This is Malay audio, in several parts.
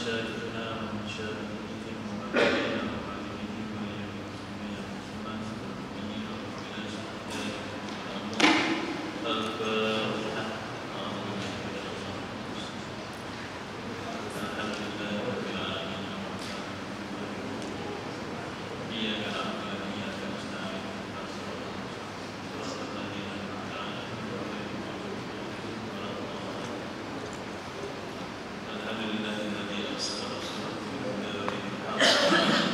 مشايخنا ومشايخهم ومبادئنا ومعلمين وليهم المسلمين والمسلمات والمؤمنين والمؤمنات الفاتحة. الحمد لله رب العالمين إياك نعبد وإياك نستعين صراط الذين أنعمت عليهم غير المغضوب عليهم ولا الضالين. الحمد لله الذي أرسل رسوله بالهدى ودين الحق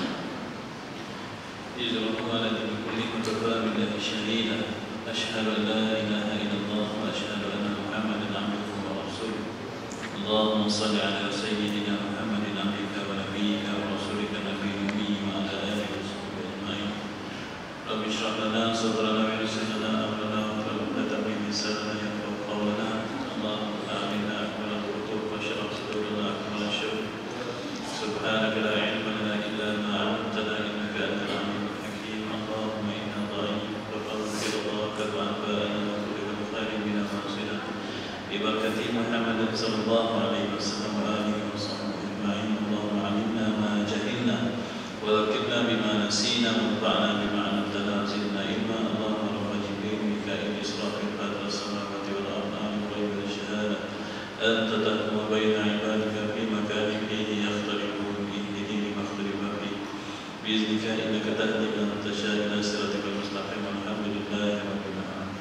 ليظهره على دين كله وكفى بالله شهيدا. أشهد أن لا إله إلا الله وأشهد أن محمدا عبده ورسوله. اللهم صل على سيدنا محمد عبدك ونبيك ورسولك النبي الأمي وعلى آله وصحبه أجمعين. رب اشرح لنا صدرنا ويسر لنا أمرنا واحلل عقدة من لساننا يفقهوا قولنا. اللهم آمنا أكمل الخطوب واشرح صدورنا أكمل الشوق. سبحانك لا علم لنا إلا ما علمتنا إنك أنت العليم الحكيم. اللهم إنا ضعيف وفضل رضاك وأنباءنا وكل الخير من أنفسنا ببركة محمد صلى الله عليه وسلم وآله وصحبه أجمعين. اللهم علمنا ما جهلنا وذكرنا بما نسينا وانفعنا بما علمتنا وزدنا علما. اللهم رب جبريل ميكائيل إسرافيل فاطر السماوات والأرض عالم الغيب والشهادة أنت تحكم بين عبادك في مكان فيه يختلفون اهدني لما اختلف فيه بإذنك إنك تهدي من تشاء إلى صراطك المستقيم. والحمد لله رب العالمين.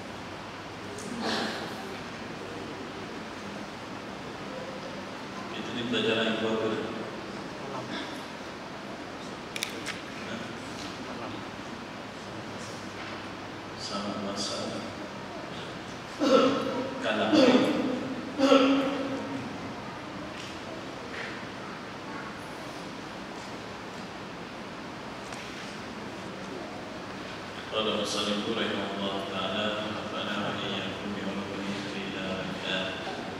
Ini pelajaran yang bagus. Sama masalah. Kalam. Qala musannif rahimahullah ta'ala nafa'ana wa iyyakum bi ulumihi fi darin.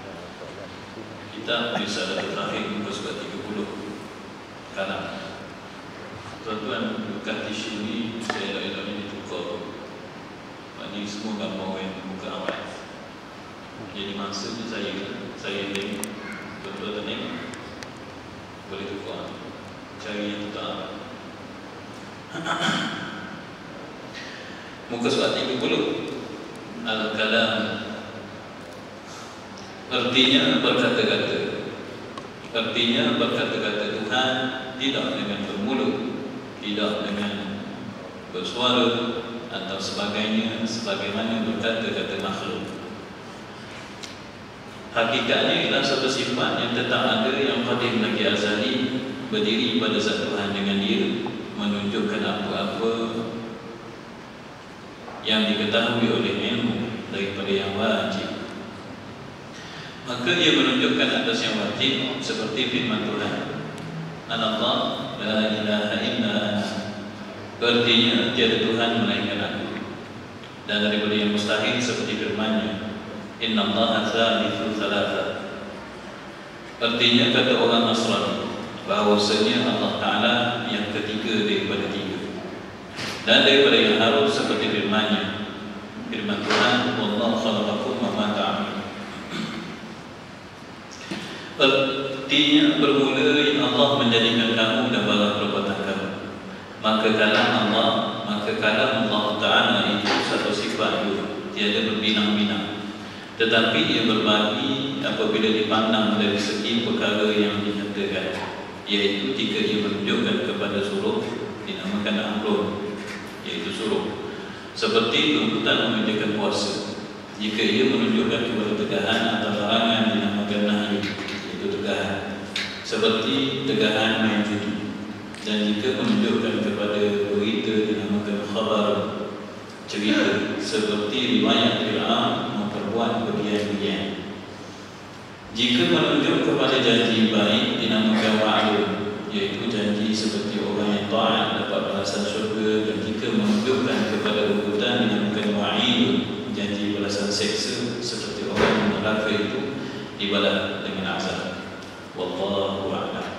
Kita bisa terakhir muka surat 30 kalam. Tuan-tuan buka tisu ni saya elok-elok ni ditukar. Ini semua gambar yang muka awal. Jadi maksudnya saya tengok tuan-tuan tengok boleh tukar. Cari yang tak muka surat 30 Al-Kalam. Artinya berkata-kata. Artinya berkata-kata. Tuhan tidak dengan bermulut, tidak dengan bersuara atau sebagainya sebagaimana berkata-kata makhluk. Hakikatnya ialah satu sifat yang tetap ada, yang qadim lagi azali, berdiri pada zat Tuhan dengan dia, menunjukkan apa-apa yang diketahui oleh ilmu daripada yang wajib. Maka ia menunjukkan atas yang wajib seperti firman Tuhan, Allah la ilaha illa ana. Artinya tiada Tuhan melainkan aku. Dan daripada yang mustahil seperti firman-Nya, Inna Allah thalithu thalatha. Artinya kata orang Nasrani bahawasanya Allah Ta'ala yang ketiga daripada tiga. Dan daripada yang harus seperti firman-Nya, firman Tuhan, Wallahu khalaqakum wa ma ta'malun. Artinya bermula Allah menjadikan kamu dan barang perbuatan kamu. Maka kalam Allah Ta'ala itu satu sifat itu tiada berbinang-binang, tetapi ia berbagi apabila dipandang dari segi perkara yang dinyatakan, iaitu jika ia menunjukkan kepada suruh dinamakan amrun, iaitu suruh, seperti tuntutan menunjukkan puasa. Jika ia menunjukkan kepada tegahan atau larangan dinamakan nahyu, iaitu tegahan, seperti tegahan main judi. Dan jika menunjukkan kepada berita dinamakan khabar, cerita, seperti riwayat Fir'aun memperbuat berlian-lian. Jika menunjuk kepada janji baik dinamakan wa'adun, iaitu janji seperti orang yang taat dapat balasan syurga. Dan jika menunjukkan kepada urutan dinamakan wa'idun, janji balasan seksa, seperti orang yang neraka itu dibalas dengan azab. Wallahu a'lam.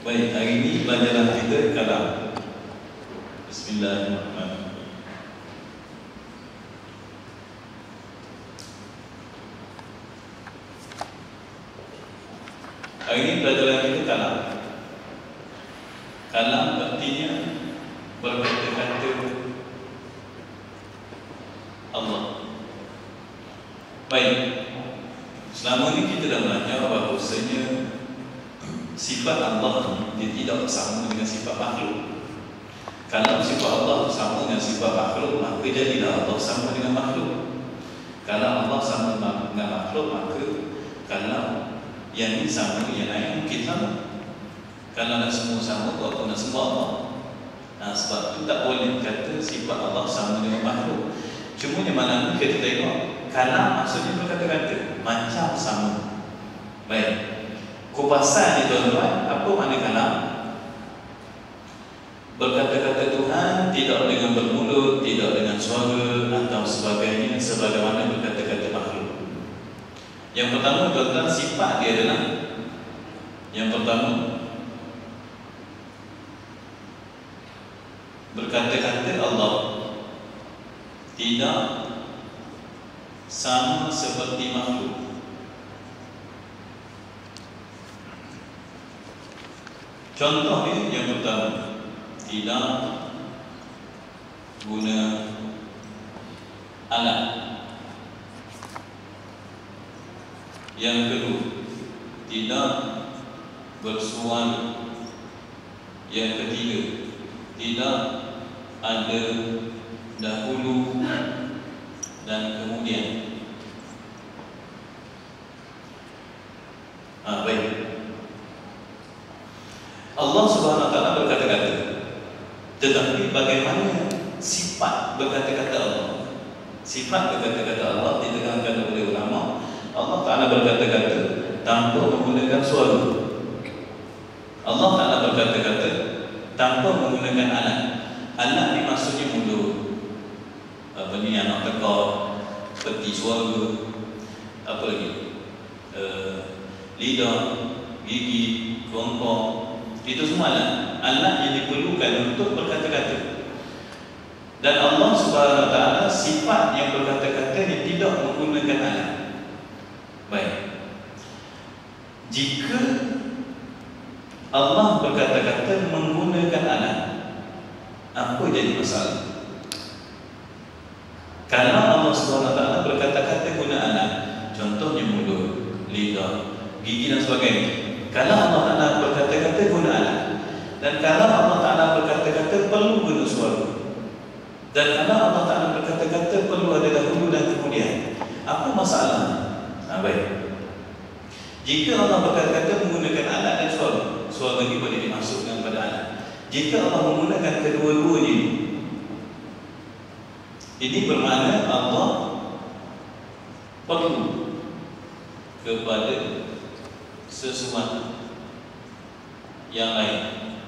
Baik, hari ini pelajaran kita kalam. Bismillahirrahmanirrahim. Hari ini pelajaran kita kalam. Kalam artinya berkata-kata Allah. Baik, selama ini kita dah belajar bahawasanya sifat Allah dia tidak sama dengan sifat makhluk. Kalau sifat Allah sama dengan sifat makhluk, maka jadilah Allah sama dengan makhluk. Kalau Allah sama dengan makhluk, maka kalau yang ini sama dengan yang lain mungkin sama. Kalau nak semua sama, kau nak sembah Allah. Nah, sebab itu tak boleh kata sifat Allah sama dengan makhluk. Cuma yang mana kita tengok, kalam maksudnya berkata-kata macam sama. Baik, kupasan ni tuan-tuan, apa makna kalam? Berkata-kata Tuhan tidak dengan bermulut, tidak dengan suara atau sebagainya sebagaimana berkata-kata makhluk. Yang pertama tuan-tuan, sifat dia adalah yang pertama, berkata-kata Allah tidak sama seperti makhluk. Contohnya yang pertama, tidak guna alat. Yang kedua, tidak bersuara. Yang ketiga, tidak ada dahulu dan kemudian. Baik, Allah Subhanahu Wa Taala berkata-kata, tetapi bagaimana sifat berkata-kata Allah? Sifat berkata-kata Allah diterangkan oleh ulama. Allah Taala berkata-kata tanpa menggunakan suara. Allah Taala berkata-kata tanpa menggunakan alat. Alat ni maksudnya mulut, apa ni, anak tekak, peti suara, apa lagi, lidah, gigi, kerongkong. Itu semua alat yang diperlukan untuk berkata-kata. Dan Allah Subhanahu Wa Taala sifat yang berkata-kata yang tidak menggunakan alat. Baik, jika Allah berkata-kata menggunakan alat, apa jadi masalah? Karena Allah Subhanahu Wa Taala berkata-kata guna alat, contohnya mulut, lidah, gigi dan sebagainya. Kalau Allah Taala berkata-kata guna alat, dan kalau Allah Taala berkata-kata perlu guna suara, dan kalau Allah Taala berkata-kata perlu ada dahulu dan kemudian, apa masalahnya? Baik, jika Allah berkata-kata menggunakan alat dan suara, suara ini boleh dimasukkan pada alat. Jika Allah menggunakan kedua-duanya, ini bermakna Allah perlu kepada sesuatu yang lain.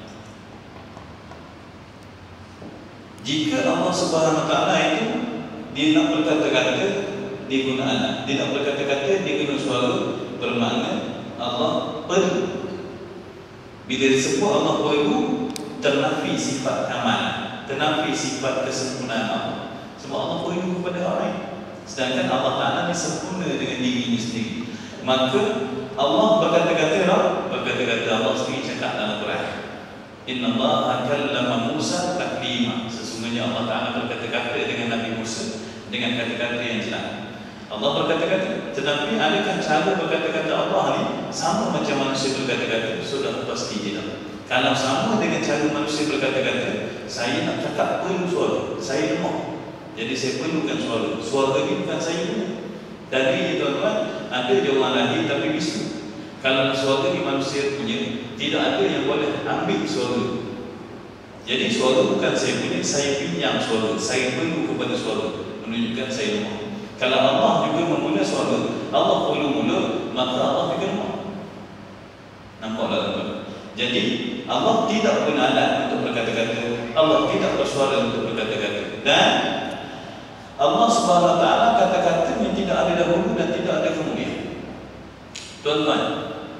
Jika Allah Subhanahu Wa Taala itu dia nak berkata-kata, dia guna alat. Dia nak berkata-kata, dia guna suara, bermakna Allah perlu. Bila disebut Allah perlu, ternafi sifat kamal, ternafi sifat kesempurnaan Allah. Sebab Allah perlu kepada orang lain, sedangkan Allah Ta'ala ni sempurna dengan dirinya sendiri. Maka Allah berkata-kata Allah sendiri cakap dalam Quran, Inna Allah kallama Musa taklima. Sesungguhnya Allah Ta'ala berkata-kata dengan Nabi Musa dengan kata-kata yang jelas. Allah berkata-kata, tetapi adakah cara berkata-kata Allah ni sama macam manusia berkata-kata? Sudah pasti tidak. Kalau sama dengan cara manusia berkata-kata, saya nak cakap perlu suara, saya lemah, jadi saya perlukan suara. Suara ni bukan saya punya. Tadi tuan-tuan, ada je orang lahir tapi bisu. Kalau suara ni manusia punya, tidak ada yang boleh ambil suara. Jadi suara bukan saya punya, saya pinjam suara, saya perlu kepada suara, menunjukkan saya lemah. Kalau Allah juga mempunyai suara, Allah perlu mulut, maka Allah juga lemah. Nampaklah tuan-tuan. Jadi Allah tidak guna alat untuk berkata-kata, Allah tidak bersuara untuk berkata-kata, dan Allah Subhanahu Wa Taala kata-kata yang tidak ada dahulu dan tidak ada kemudian. Tuan-tuan,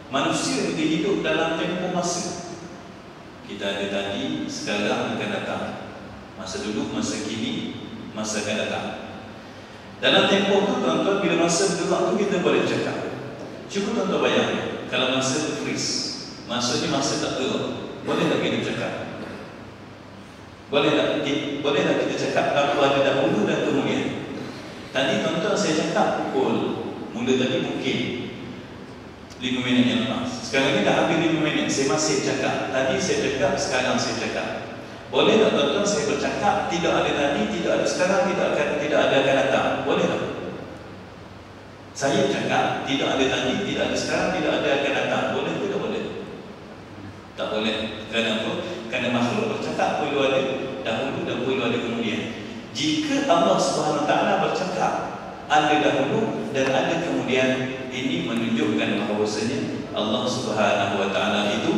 Manusia itu hidup dalam tempoh masa. Kita ada tadi, sekarang akan datang. Masa dulu, masa kini, masa akan datang. Dalam tempoh itu tuan-tuan, bila masa bergerak itu kita boleh cakap. Cuba tuan-tuan bayangkan, kalau masa itu freeze, maksudnya masa tak gerak, boleh tak kita cakap? Boleh tak kita cakap apa ada dahulu dan kemudian? Tadi tuan-tuan saya cakap pukul, mula tadi mungkin 5 minit yang lepas. Sekarang ni dah habis 5 minit, saya masih cakap. Tadi saya cakap, sekarang saya cakap. Boleh tak tuan-tuan saya bercakap, tidak ada tadi, tidak ada sekarang, tidak ada akan datang? Boleh tak? Saya cakap, tidak ada tadi, tidak ada sekarang, tidak ada akan datang. Boleh ke tak boleh? Tak boleh. Kenapa? Kerana makhluk bercakap perlu ada dahulu dan perlu ada kemudian. Jika Allah SWT bercakap, ada dahulu dan ada kemudian, ini menunjukkan bahawasanya Allah SWT itu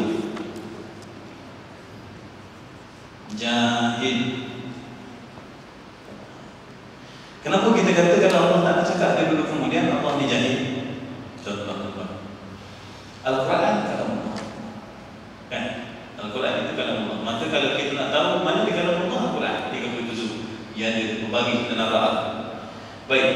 jahil. Kenapa kita kata kalau Allah tak nak cakap ada dulu kemudian Allah ni jahil? Contoh Al-Quran kalam Allah, kan? Al-Quran itu kalam Allah. Maka kalau kita nak tahu mana di kalam Allah, Al-Quran 37 juz yang ada berbagi tentang Al-Quran. Baik,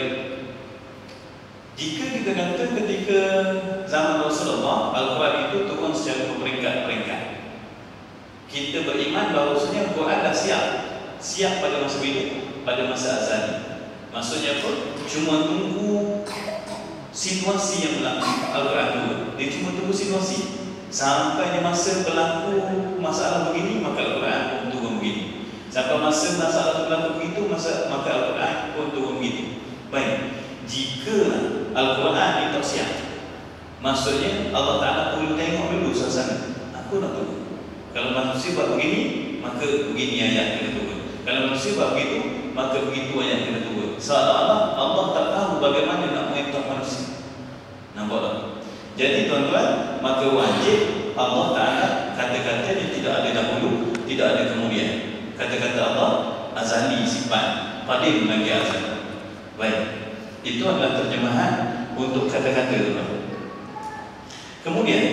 jika kita kata ketika zaman Rasulullah Al-Quran itu turun secara berperingkat-peringkat, kita beriman bahawasanya Al-Quran dah siap pada masa bila? Pada masa azali. Maksudnya apa? Cuma tunggu situasi yang berlaku. Al-Quran turun, dia cuma tunggu situasi. Sampainya masa berlaku masalah begini, maka Al-Quran pun turun begini. Sampai masa masalah berlaku begitu, maka Al-Quran pun turun begitu. Baik, jika Al-Quran ini tak siap, maksudnya Allah Ta'ala perlu tengok dulu suasana. Aku nak turun. Kalau manusia buat begini, maka begini ayat kena turun. Kalau manusia buat begitu, maka begitu ayat kena turun. Seolah-olah Allah tak tahu bagaimana nak mengatur manusia. Nampak tak? Jadi tuan-tuan, maka wajib Allah Ta'ala kata-kata yang tidak ada dahulu, tidak ada kemudian. Kata-kata Allah azali, sifat, qadim lagi azali. Baik, itu adalah terjemahan untuk kata-kata tuan. Kemudian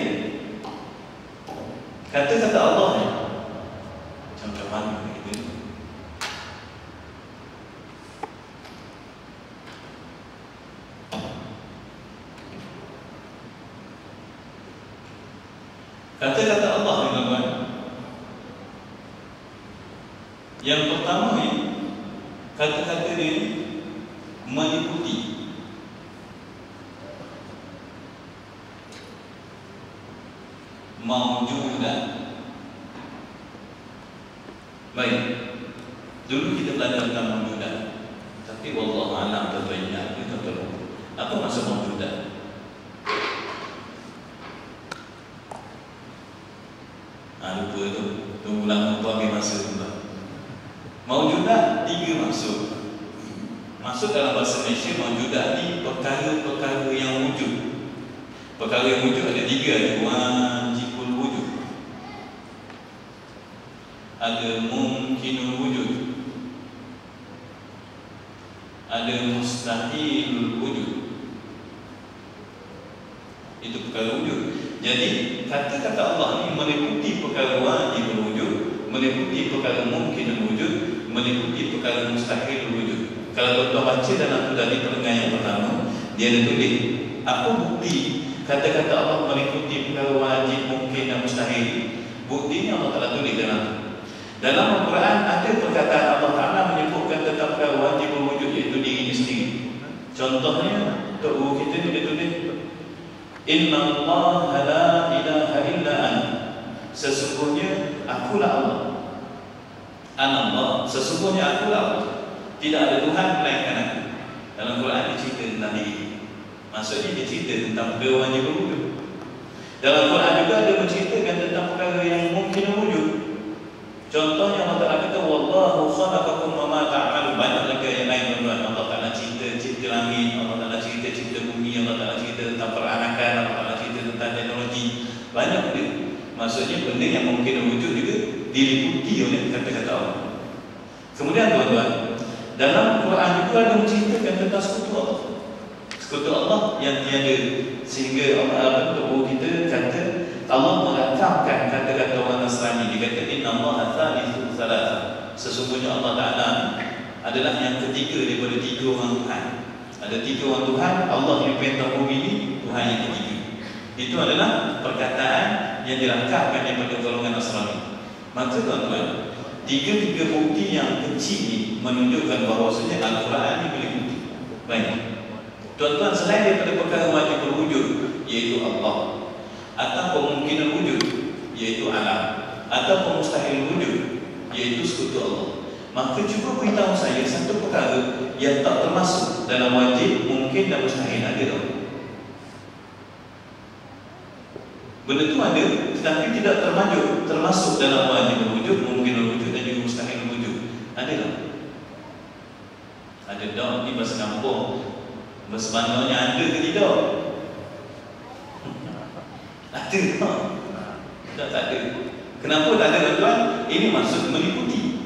kata-kata Allah ni macam mana gitu? Kata-kata Allah ni tuan-tuan, yang pertama ni, kata-kata dia meliputi maujudan. Baik, dulu kita belajar tentang maujudan, tapi wallahu a'lam terbanyak kita tahu apa maksud maujudan. Lupa tu, tunggu lama tu ambil masa tu. Maujudan 3 maksud. Masuk dalam bahasa Malaysia, maujudan ni perkara-perkara yang wujud. Perkara yang wujud ada 3, ada wajibul wujud, ada mungkinul wujud, ada mustahilul wujud. Itu perkara wujud. Jadi kata-kata Allah ni meliputi perkara wajibul wujud, meliputi perkara mungkinul wujud, meliputi perkara mustahilul wujud. Kalau tuan baca dalam tadi perenggan yang pertama, dia ada tulis apa bukti kata-kata Allah meliputi perkara wajib, mungkin dan mustahil. Buktinya Allah telah tulis dalam Al-Quran ada perkataan Allah Ta'ala menyebutkan tentang perkara wajib wujud, iaitu dirinya sendiri. Contohnya untuk guru kita ni dia tulis, Inna Allah la ilaha illa ana, sesungguhnya akulah Allah. Anallah, sesungguhnya akulah Allah. Tidak ada Tuhan melainkan aku. Dalam Quran dia cerita tentang diri. Maksudnya dia cerita tentang perkara wajib wujud. Dalam Quran juga ada menceritakan tentang perkara yang mungkin wujud. Contohnya Allah Ta'ala kata, Wallahu khalaqakum wa ma ta'malun. Banyak lagi yang lain tuan-tuan. Allah Ta'ala cipta langit, Allah Ta'ala cipta bumi, Allah Ta'ala cerita tentang peranakan, Allah Ta'ala cerita tentang teknologi. Banyak benda. Maksudnya benda yang mungkin wujud juga diliputi oleh kata-kata Allah. Kemudian tuan-tuan, dalam Quran juga ada menceritakan tentang sekutu Allah. Sekutu Allah yang tiada. Sehingga Allah untuk kita kata Allah merakamkan kata-kata orang Nasrani. Dia kata inna Allah thalithu thalatha. Sesungguhnya Allah Ta'ala adalah yang ketiga daripada tiga orang Tuhan. Ada tiga orang Tuhan, Allah yang perintah bumi ini Tuhan yang ketiga. Itu adalah perkataan yang dirakamkan daripada golongan Nasrani. Maka tuan-tuan, tiga-tiga bukti yang kecil ini menunjukkan bahawasanya Al-Quran ini boleh bukti. Baik, tuan-tuan, selain daripada perkara wajib berwujud, iaitu Allah, atau kemungkinan wujud, iaitu alam, atau mustahil wujud, iaitu sekutu Allah, maka cuba beritahu saya satu perkara yang tak termasuk dalam wajib, mungkin dan mustahil. Ada tak? Benda tu ada, tetapi tidak termasuk dalam wajib berwujud, mungkin wujud dan juga mustahil wujud. Ada tak? Ada tak? Ini bahasa kampung. Sebenarnya ada ke tidak? Ada tak? Tak ada. Kenapa tak ada, tuan-tuan? Ini maksud meliputi.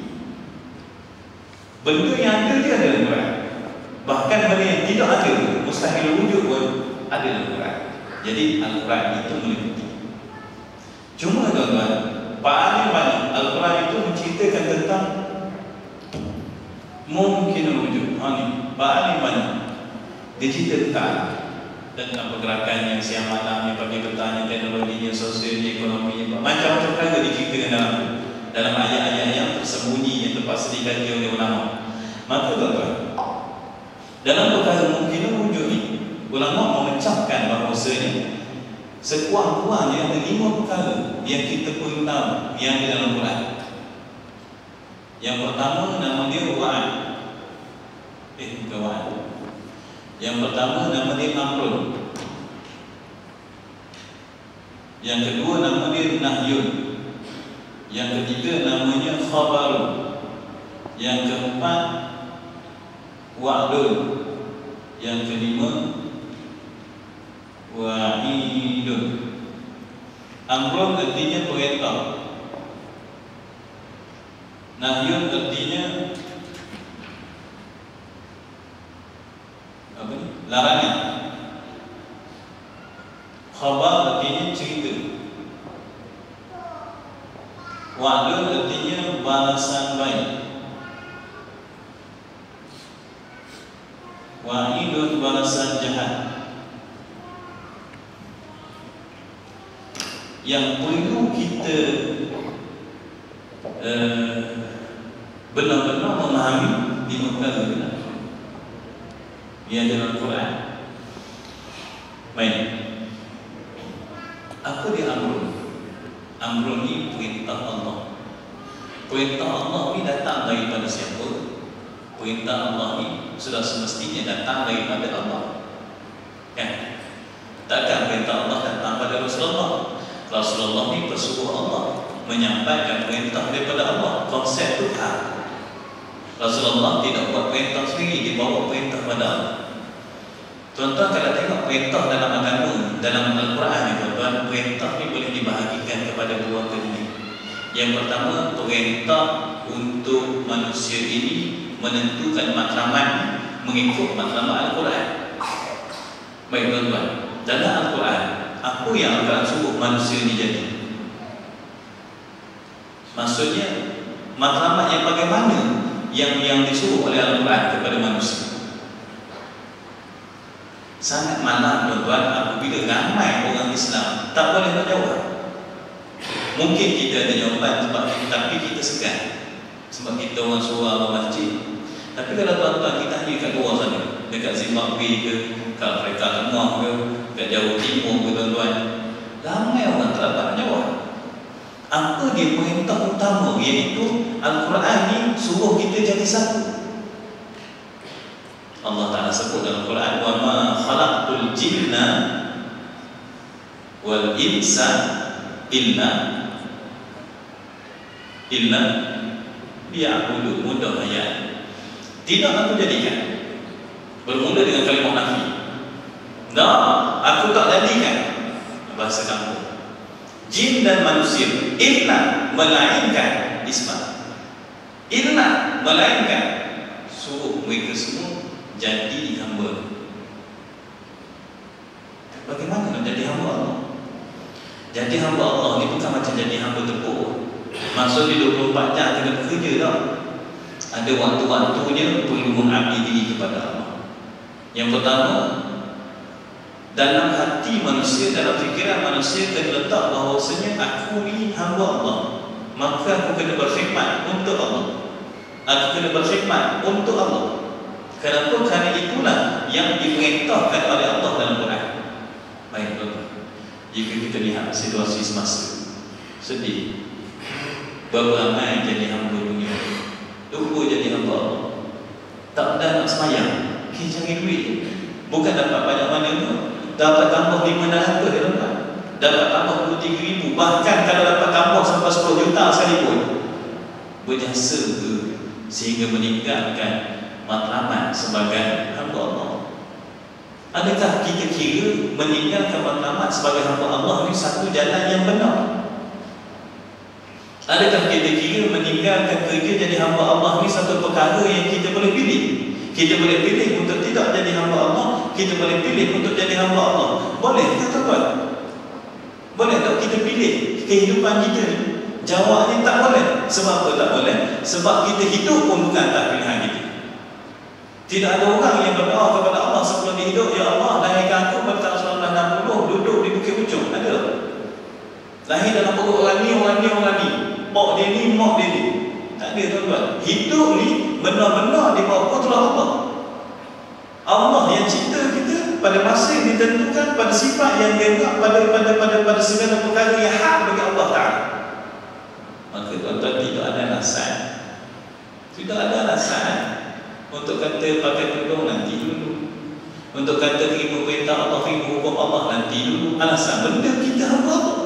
Benda yang ada dia ada dalam Quran. Bahkan benda yang tidak ada, mustahil wujud pun ada dalam Quran. Jadi Al-Quran itu meliputi. Cuma tuan-tuan, paling banyak Al-Quran itu menceritakan tentang mungkin wujud. Ni paling banyak dia cerita tentang pergerakan yang siang malam, yang pagi petang, yang teknologinya, sosialnya, ekonominya, macam-macam perkara diceritakan dalam ayat-ayat yang tersembunyi, yang terpaksa dikaji oleh ulama. Maka tuan-tuan, dalam perkara mungkin wujud ni, ulama memecahkan bahawasanya sekurang-kurangnya ada 5 perkara yang kita perlu tahu yang ada dalam Quran. Yang pertama nama dia Wa'ad. Bukan Wa'ad. Yang pertama nama dia Amrun. Yang kedua nama dia Nahyun. Yang ketiga namanya Khabarun. Yang keempat Wa'dun. Yang kelima Wa'idun. Amrun artinya perintah. Nahyun artinya apa ni? Larangan. Khabar artinya cerita. Wa'dun artinya balasan baik. Wa'idun balasan jahat. Yang perlu kita benar-benar memahami 5 perkara yang dalam Quran. Baik, apa dia Amrun? Amrun ni perintah Allah. Perintah Allah ni datang daripada siapa? Perintah Allah ni sudah semestinya datang daripada Allah, kan? Takkan perintah Allah datang pada Rasulullah. Rasulullah ni pesuruh Allah, menyampaikan perintah daripada Allah, konsep Tuhan. Rasulullah tidak buat perintah sendiri, dia bawa perintah pada Allah. Tuan-tuan, kalau tengok perintah dalam agama, dalam Al-Quran ni, tuan-tuan, perintah ni boleh dibahagikan kepada 2 jenis. Yang pertama, perintah untuk manusia ini menentukan matlamat mengikut matlamat Al-Quran. Baik tuan-tuan, dalam Al-Quran, apa yang Al-Quran suruh manusia ni jadi? Maksudnya, matlamat yang bagaimana yang disuruh oleh Al-Quran kepada manusia. Sangat malam tuan-tuan apabila ramai orang Islam tak boleh menjawab. Mungkin kita ada jawapan sebab tapi kita segan, sebab kita orang surau, orang masjid. Tapi kalau tuan-tuan kita hanya kat luar sana, dekat Zimbabwe ke, kat Afrika Tengah ke, kat Jawa Timur ke tuan-tuan, ramai orang tak dapat menjawab. Apa dia perintah utama, iaitu Al-Quran ni suruh kita jadi satu. Allah Ta'ala sebut dalam Quran, wa ma khalaqtul jinna wal insa illa liya'budu. Mudah ayat. Tidak aku jadikan, bermula dengan kalimah nafi. Aku tak jadikan, bahasa kampung, jin dan manusia illa, melainkan isma, illa, melainkan suruh mereka semua jadi hamba. Bagaimana nak jadi hamba Allah? Jadi hamba Allah ni bukan macam jadi hamba tepuk. Maksud di 24 jam kena bekerja tak? Ada waktu-waktunya perlu mengabdi diri kepada Allah. Yang pertama, dalam hati manusia, dalam fikiran manusia terletak bahawasanya aku ni hamba Allah, maka aku kena berkhidmat untuk Allah. Aku kena berkhidmat untuk Allah. Kenapa? Kerana itulah yang diperintahkan oleh Allah dalam Quran. Baik, tuan-tuan, jika kita lihat situasi semasa, sedih, berapa ramai jadi hamba dunia, lupa jadi hamba Allah, tak ada nak semayang, cari duit, bukan dapat banyak mana pun, dapat tambah 500 dia dapat, dapat tambah 23,000, bahkan kalau dapat tambah sampai 10 juta sekalipun, berjasa ke sehingga meninggalkan matlamat sebagai hamba Allah? Adakah kita kira meninggalkan matlamat sebagai hamba Allah ini satu jalan yang benar? Adakah kita kira meninggalkan kerja jadi hamba Allah ini satu perkara yang kita boleh pilih? Kita boleh pilih untuk tidak jadi hamba Allah, kita boleh pilih untuk jadi hamba Allah. Boleh tak, tuan? Boleh tak kita pilih kehidupan kita ni? Jawabnya tak boleh. Sebab apa tak boleh? Sebab kita hidup pun bukan atas pilihan kita. Tidak ada orang yang berdoa kepada Allah sebelum dia hidup, ya Allah, lahirkan aku pada tahun 1960 duduk di Bukit Pucung. Ada? Lahir dalam perut orang ni, mak dia ni, mak dia ni. Tak ada, tuan-tuan. Hidup ni benar-benar di bawah kudrah Allah. Allah yang cipta kita pada masa yang ditentukan, pada sifat yang dia buat, pada segala perkara yang hak bagi Allah Ta'ala. Maka tuan-tuan, tidak ada alasan. Tidak ada alasan untuk kata pakai tudung nanti dulu, untuk kata terima perintah Allah, terima hukum Allah nanti dulu. Alasan benda kita hamba Allah.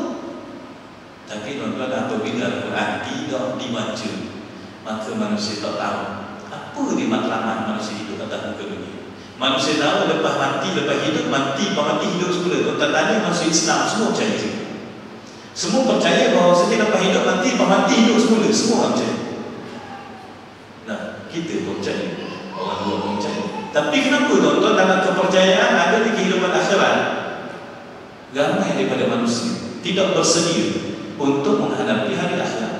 Tapi tuan-tuan, apabila Al-Quran tidak dibaca, maka manusia tak tahu apa di matlamat manusia hidup atas muka dunia. Manusia tahu lepas mati, lepas hidup, mati hidup semula. Tuan-tuan tanya manusia Islam, semua percaya itu. Semua percaya bahawa setiap lepas hidup mati hidup semula. Semua percaya. Nah, kita pun percaya, orang luar pun percaya. Tapi kenapa tuan-tuan dalam kepercayaan ada di kehidupan akhirat, ramai daripada manusia tidak bersedia untuk menghadapi hari akhirat?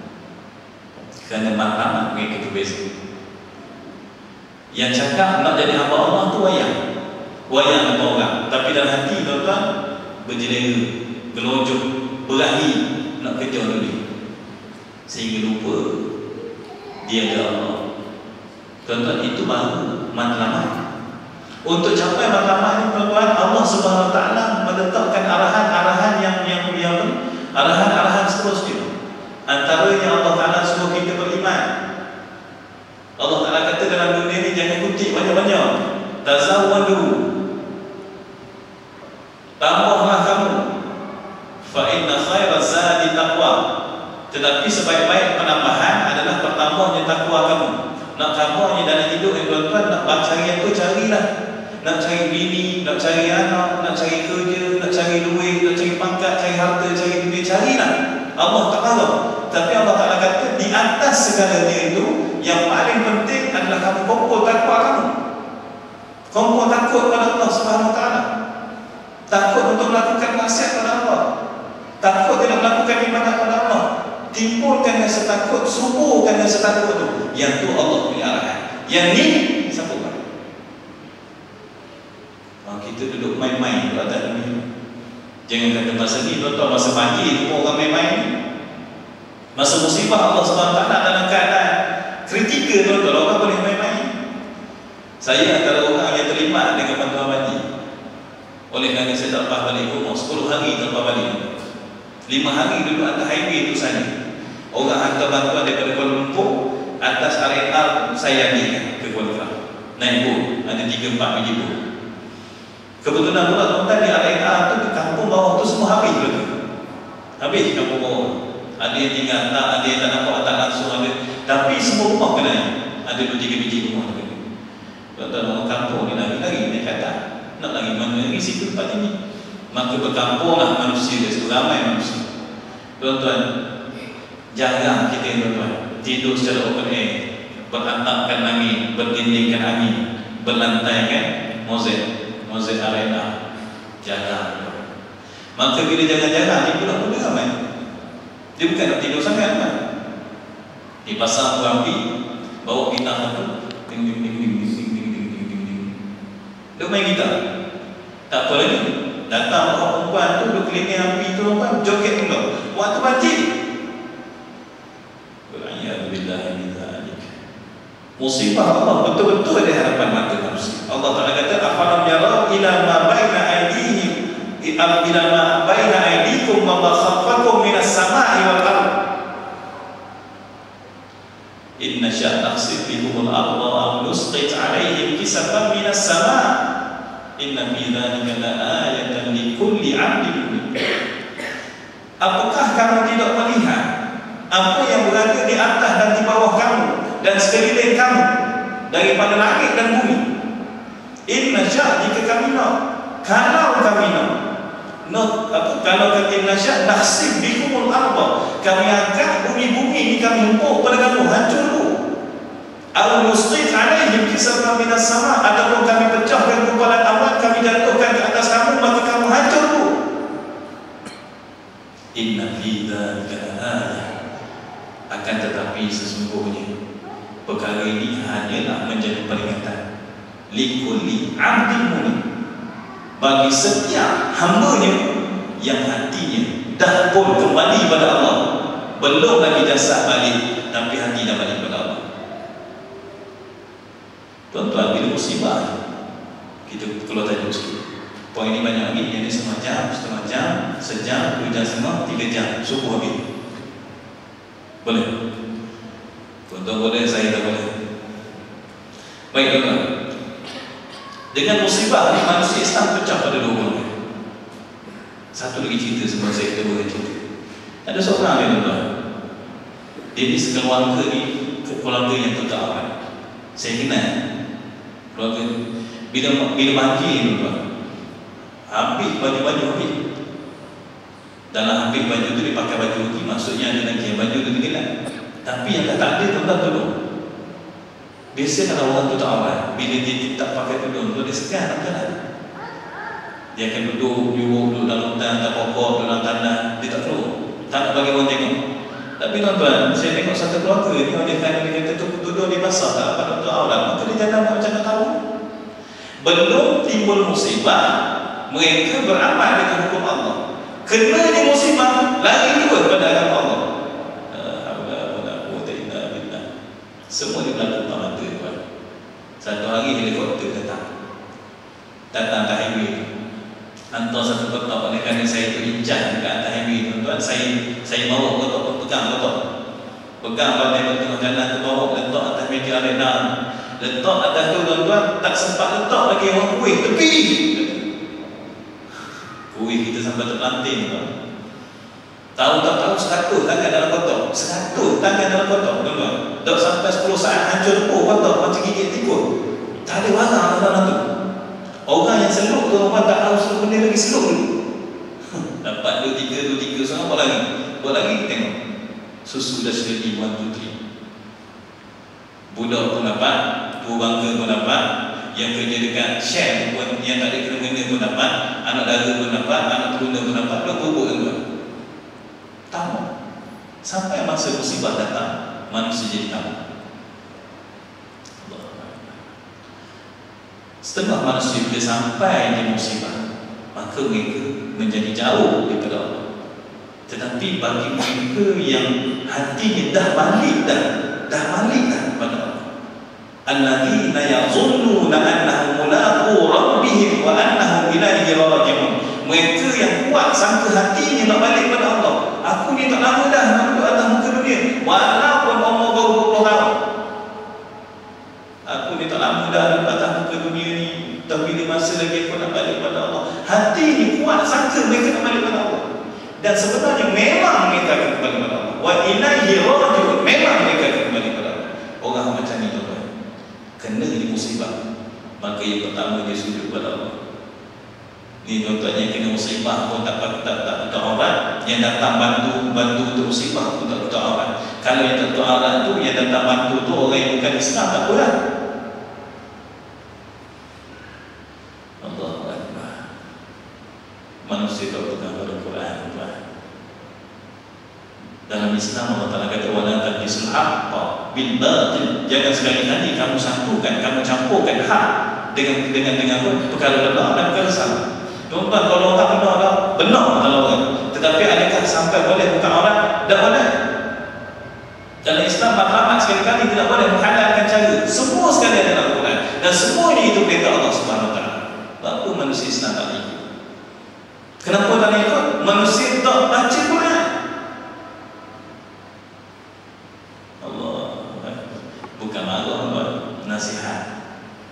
Kerana matlamat mereka berbeza. Yang cakap nak jadi hamba Allah tu wayang apa orang, tapi dalam hati tuan-tuan berjelera, gelojok, berahi nak kejar dunia, sehingga lupa dia ada Allah. Tuan-tuan, itu baru matlamat. Untuk capai matlamat ini, tuan-tuan, Allah Subhanahu Wa Taala meletakkan arahan-arahan yang arahan-arahan seterusnya. Antaranya Allah Ta'ala suruh kita beriman. Allah Ta'ala kata dalam dunia ni jangan kutip banyak-banyak. Tazawwadu, tambahlah kamu. Fa inna khaira zadi taqwa. Tetapi sebaik-baik penambahan adalah bertambahnya takwa kamu. Nak tambahnya dalam hidup yang tuan-tuan, nak cari yang tu carilah. Nak cari bini, nak cari anak, nak cari kerja, nak cari duit, nak cari pangkat, cari harta, cari duit, carilah. Allah tak tahu. Tapi Allah Ta'ala kata di atas segalanya itu, yang paling penting adalah kamu kumpul takwa kamu. Kumpul takut pada Allah Subhanahu Wa Taala. Takut untuk melakukan maksiat pada Allah. Takut tidak melakukan ibadah pada Allah. Timbulkan rasa takut, subuhkan rasa takut itu. Yang tu Allah punya arahan. Yang ni siapa buat? Kita duduk main-main di atas dunia. Jangan kata masa ni, tuan-tuan, masa pagi itu orang main-main. Masa musibah Allah SWT dalam keadaan kritikal, tuan-tuan, orang boleh main-main. Saya antara orang yang terlibat dengan bantuan mandi. Oleh kerana saya tak lepas balik rumah 10 hari tak lepas balik. 5 hari duduk atas highway itu saja. Orang hantar bantuan daripada Kuala Lumpur atas RNR saya ni ke Kuala Lumpur. Naik boat, ada 3-4 biji boat. Kebetulan pula tuan-tuan di RNR tu, ke kampung bawah tu semua habis betul. Habis kampung bawah. Ada yang tinggal tak, ada yang tak nampak, tak langsung ada. Tapi semua rumah kena. Ada 2-3 biji rumah tu. Tuan-tuan, orang kampung ni lari-lari naik kata nak lari mana lagi situ tempat ini. Maka berkampunglah manusia di situ, ramai manusia. Tuan-tuan, jarang kita tuan-tuan tidur secara open air, berantapkan angin, berdindingkan angin, berlantaikan mozaik arena. Jarang. Maka bila jarang-jarang, dia pula muda ramai. Dia bukan nak tidur sangat kan? Di pasar Purambi, bawa gitar tu, ding ding ding ding ding ding ding ding ding ding. Dia main gitar. Tak apa lagi. Datang orang perempuan tu, duk keliling api tu, perempuan joget pula. Waktu banjir. Berayat-billah min zalik. Musibah Allah betul-betul di hadapan mata manusia. Allah Ta'ala kata, afalam yarau ila ma baina aydihim ila ma baina aydikum wa ma khalfakum minas sama'i wal ardh. Inna sya' naqsif bihumul ardha aw nusqit 'alaihim kisafan minas sama'. Inna fi dzalika la'ayatan likulli 'abdin munib. Apakah kamu tidak melihat apa yang berada di atas dan di bawah kamu dan sekeliling kamu daripada langit dan bumi? Inna sya', jika kami nak, kalau kami nak, kalau kata inna sya' naqsif bihumul ardha, kami angkat bumi-bumi ini, kami hempuk pada kamu, hancur bu. Aw nusqit 'alaihim kisafan minas sama', ataupun kami pecahkan gumpalan awan, kami jatuhkan ke atas kamu, maka kamu hancur bu. Inna fi dzalika ayah. Akan tetapi sesungguhnya perkara ini hanyalah menjadi peringatan likulli 'abdin munib, bagi setiap hamba-Nya yang hatinya dah pun kembali pada Allah. Belum lagi jasad balik, tapi hati dah balik pada Allah. Tuan-tuan, bila musibah kita keluar tajuk sikit. Poin ini banyak lagi, yang ini setengah jam, sejam, 2 jam setengah, 3 jam, subuh habis. Boleh? Tuan-tuan boleh, saya tak boleh. Baik tuan-tuan, dengan musibah ni manusia Islam pecah pada 2 golongan. Satu lagi cerita sebelum saya kedua cerita. Ada seorang ni tuan-tuan, dia ni sekeluarga ni, keluarga yang terdapat. Saya kenal keluarga tu. Bila banjir ni tuan-tuan, habis baju-baju habis. Dalam habis baju tu dia pakai baju lagi, maksudnya ada lagi yang baju tu tenggelam. Tapi yang tak ada tuan-tuan tolong. Biasa kalau orang tu tak awal, bila dia tak pakai tudung tu, dia segan nak jalan. Dia akan duduk dalam hutan, tak pokok, dalam tanah, dia tak perlu, tak nak bagi orang tengok. Tapi tuan-tuan, saya tengok satu keluarga ni, dia kata tudung dia basah, tak dapat untuk awal, maka dia jalan macam tak tahu. Belum timbul musibah, mereka beramal dengan hukum Allah. Kena di musibah, lari dua pada agama Allah. Semua dia berlaku tak mata tuan. Satu hari helikopter datang ke highway, hantar satu kotak oleh kerana saya berincah dekat atas highway tuan-tuan. Saya bawa kotak, pegang pandai tengah jalan tu, bawa letak atas meja arena, letak atas tu tuan-tuan. Tak sempat letak lagi orang kuih tepi. Kuih kita sampai terpelanting tuan. Tahu tak tahu 100 tangan dalam kotak, 100 tangan dalam kotak tuan-tuan. Tak sampai 10 saat hancur pun kotak macam gigit tikus. Tak ada warna dalam tu. Orang yang seluk tu orang tak tahu seluk benda lagi seluk dulu. Dapat 2-3 seorang buat lagi tengok. Susu dah sekali 1, 2, 3. Budak pun dapat, tua bangga pun dapat, yang kerja dekat share pun, yang tak ada kena-mena pun dapat, anak dara pun dapat, anak teruna pun dapat, dah bubuk tuan-tuan. Tahu. Sampai masa musibah datang, manusia jadi tahu. Setengah manusia bila sampai di musibah, maka mereka menjadi jauh daripada Allah. Tetapi bagi mereka yang hatinya dah balik kepada Allah, alladzina yazunnuna annahum mulaqu rabbihim wa annahum ilaihi raji'un. Mereka yang kuat sangka hatinya nak balik pada Allah. Aku ni tak lama dah nak duduk atas muka dunia, walaupun umur baru 20 tahun. Aku ni tak lama dah duduk atas muka dunia ni, tapi bila masa lagi aku nak balik pada Allah. Hati ni kuat sangka mereka nak balik pada Allah. Dan sebenarnya memang mereka akan kembali pada Allah. Wa ilaihi raji'un, memang mereka akan kembali pada Allah. Orang macam ni tuan-tuan, kena di musibah, maka yang pertama dia sujud pada Allah. Ni tuan-tuan yang kena musibah pun tak butuh obat, yang datang bantu untuk musibah pun tak butuh obat. Kalau yang tak butuh obat tu, yang datang bantu tu orang yang bukan Islam, tak apalah. Allahu Akbar. manusia tak pegang pada Quran. Dalam Islam Allah Ta'ala kata wala talbisul haqqa bil batil. Jangan sekali-kali kamu satukan, kamu campurkan hak dengan perkara benar dan perkara salah. Tuan-tuan, kalau orang benar kalau orang, tetapi adakah sampai boleh bukan orang? Tak boleh. Dalam Islam matlamat sekali-kali tidak boleh menghalalkan cara. Semua sekali ada dalam Quran dan semua ini itu perintah Allah Subhanahu Wa Ta'ala. Bapa manusia Islam tak ikut. Kenapa tak ikut? Manusia tak baca Quran. Bukan marah, nasihat.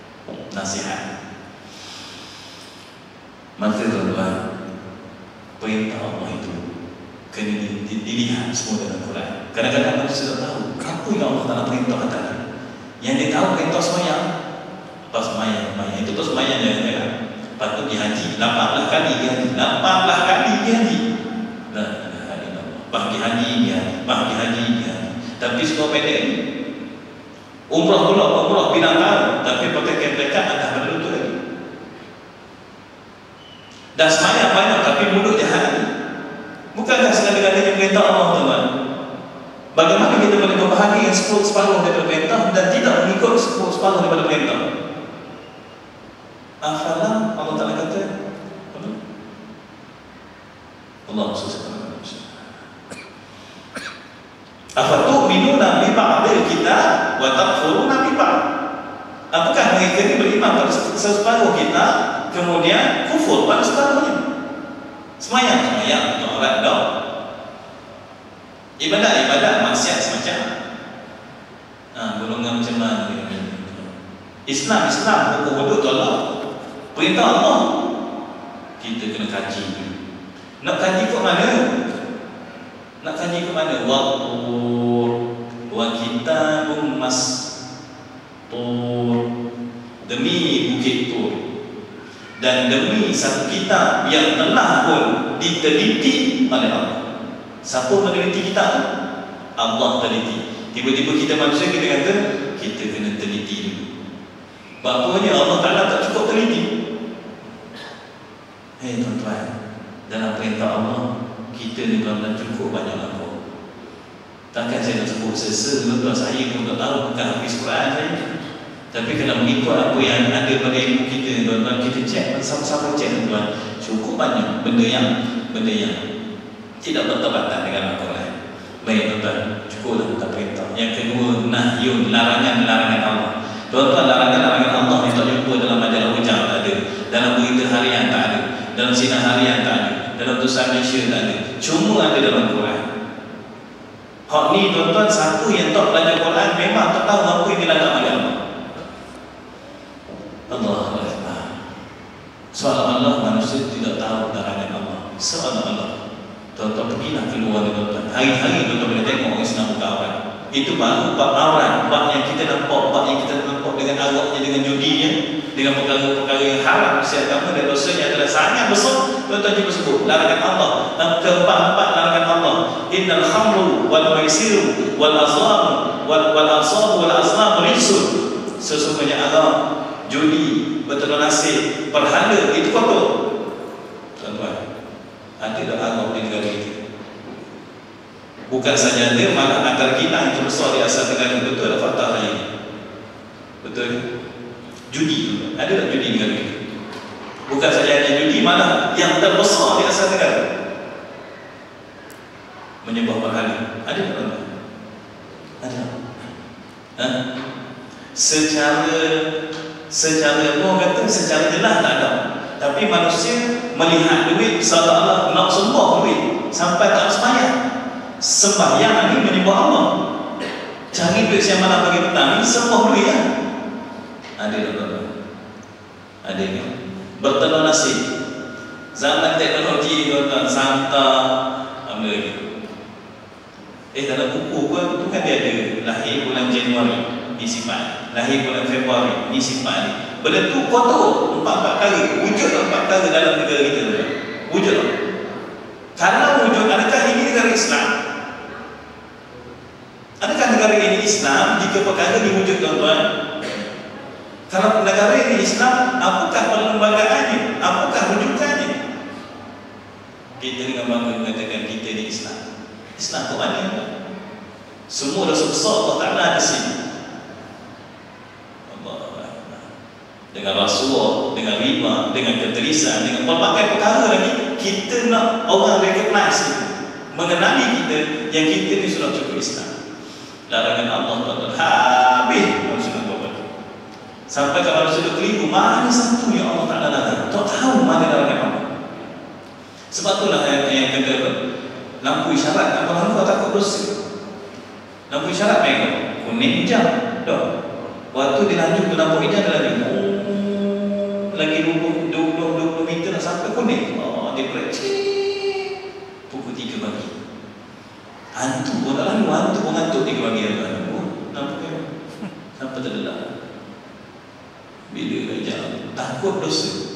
Maka tuan-tuan, perintah Allah itu kena dilihat semua dalam Quran. Kadang-kadang manusia tak tahu apa yang Allah Ta'ala perintah tadi. Yang dia tahu perintah semayang, pas semayang itu tu semayang jangan patut dihaji 18 kali dihaji, 18 kali dihaji. La ilaha illallah. Pagi haji dia. Tapi semua pendek ni. Umrah bilang tahu, tapi pakai keplekat ada pada lutut lagi. Dah semayang banyak tapi mulut jahat. Bukankah segala-galanya perintah Allah tuan? Bagaimana kita boleh berbahagi dengan separuh daripada perintah dan tidak mengikut separuh daripada perintah? Afalam Allah Ta'ala kata Allah SWT afatu'minuna bi ba'dil kitab wa takfuruna bi ba'd. Apakah mereka ini beriman pada separuh kita kemudian kufur pada separuhnya? Semayang tolak dah. Ibadat maksiat semacam golongan macam mana Islam hukum hudud tolak perintah Allah. Kita kena kaji. Nak kaji ke mana? Wa kitabun mastur, demi bukit Tur dan demi satu kitab yang telah pun diteliti oleh Allah. Siapa meneliti kitab? Allah teliti. Tiba-tiba kita manusia kita kata kita kena teliti dulu. Bapaknya Allah Ta'ala tak cukup teliti. Tuan-tuan, dalam perintah Allah kita ni tuan-tuan cukup banyak lapor. Takkan saya nak sebut sesa, tuan-tuan, saya pun tak tahu, bukan habis Quran saya. Tapi kena mengikut apa yang ada pada ilmu kita, tuan-tuan. Kita cek, sama-sama cek, tuan-tuan. Cukup banyak benda yang tidak bertepatan dengan Al-Quran. Baik tuan-tuan, cukuplah tentang perintah. Yang kedua, nahyun, larangan Allah. Tuan-tuan, larangan Allah yang tak jumpa dalam majalah hujah tak ada, dalam berita harian tak ada, dalam sinar harian tak ada, dalam tulisan Malaysia tak ada, cuma ada dalam Quran. Hak ni tuan-tuan, satu yang tak belajar Quran memang tak tahu apa yang dilarang oleh Allah. Allahu Akbar. Soal Allah, manusia tidak tahu larangan Allah. Soal Allah, tuan-tuan pergilah keluar tuan-tuan. Hari-hari tuan-tuan boleh tengok orang senang buka aurat. Itu baru bab aurat, bab yang kita nampak, dengan auratnya, dengan judinya, dengan perkara-perkara yang haram secara agama dan dosanya adalah sangat besar. Tuan-tuan cuba sebut larangan Allah. Keempat-empat larangan Allah. Innal khamru wal maisiru wal azlam wal ansab wal azlam rijsun. Sesungguhnya arak, judi, bertelur nasib, berhala itu kotor. Tuan-tuan, ada tak arak di negara kita? Bukan saja dia, malah antara kita yang terbesar di Asia Tenggara. Betul tak fakta hari ini? Betul? Judi, ada tak judi di negara kita? Bukan saja hanya judi, malah yang terbesar di Asia Tenggara menyembah berhala. Ada tak? Ada. Secara orang kata secara jelas tak ada. Tapi manusia melihat duit, seolah-olah nak sembah duit sampai tak sembahyang. Sembahyang ni menyembah Allah. Cari duit siang malam pagi petang ni sembah duit kan? Ada tak? Ada kan? Bertelur nasib. Zaman teknologi tuan-tuan, Santa apa lagi? Dalam buku pun tu kan dia ada lahir bulan Januari ni sifat, lahir bulan Februari ni sifat ni. Benda tu kotor 4 kali. Wujud 4 kali dalam negara kita tu. Wujud. Kalau wujud, adakah ini negara Islam? Adakah negara ini Islam jika perkara diwujud tuan-tuan? Kalau negara ini Islam, apakah perlembagaannya? Apakah rujukannya? kita dengan bangga mengatakan kita ni Islam. Islam tu mana? Semua dosa besar Allah Ta'ala di sini. Dengan rasuah, dengan rima, dengan keterisan, dengan pelbagai perkara lagi, kita nak orang recognize itu, mengenali kita yang kita ni sudah cukup Islam. Larangan Allah Ta'ala habis manusia nak buat. Sampai kalau manusia keliru, mana satu yang Allah Ta'ala larang, tak tahu mana larangan Allah. Sebab itulah yang kata lampu isyarat, abang kau takut dosa. Lampu isyarat mereka kuning hijau, dah. Waktu dia lanjut ke lampu hijau, dia lanjut lagi 20 meter nak sampai kuning. Dia berecik pukul 3 pagi. Hantu pun tak lalu, hantu pun ngantuk 3 pagi. Nampak kan? Sampai terlelap. Bila jalan takut dosa.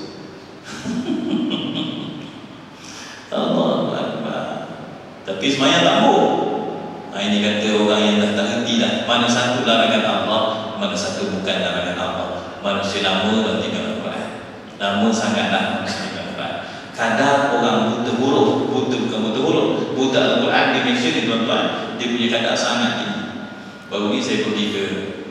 Allah Akbar. Tapi semayang tak mau. Ini kata orang yang dah tak henti dah. Mana satu larangan Allah, mana satu bukan larangan Allah. Manusia lama dan tinggal Al-Quran. Lama sangatlah manusia tinggal Al-Quran. Kadang orang buta huruf, bukan buta huruf, buta Al-Quran, dia mention ni tuan-tuan, dia punya kadang sangat ini. Baru ni saya pergi ke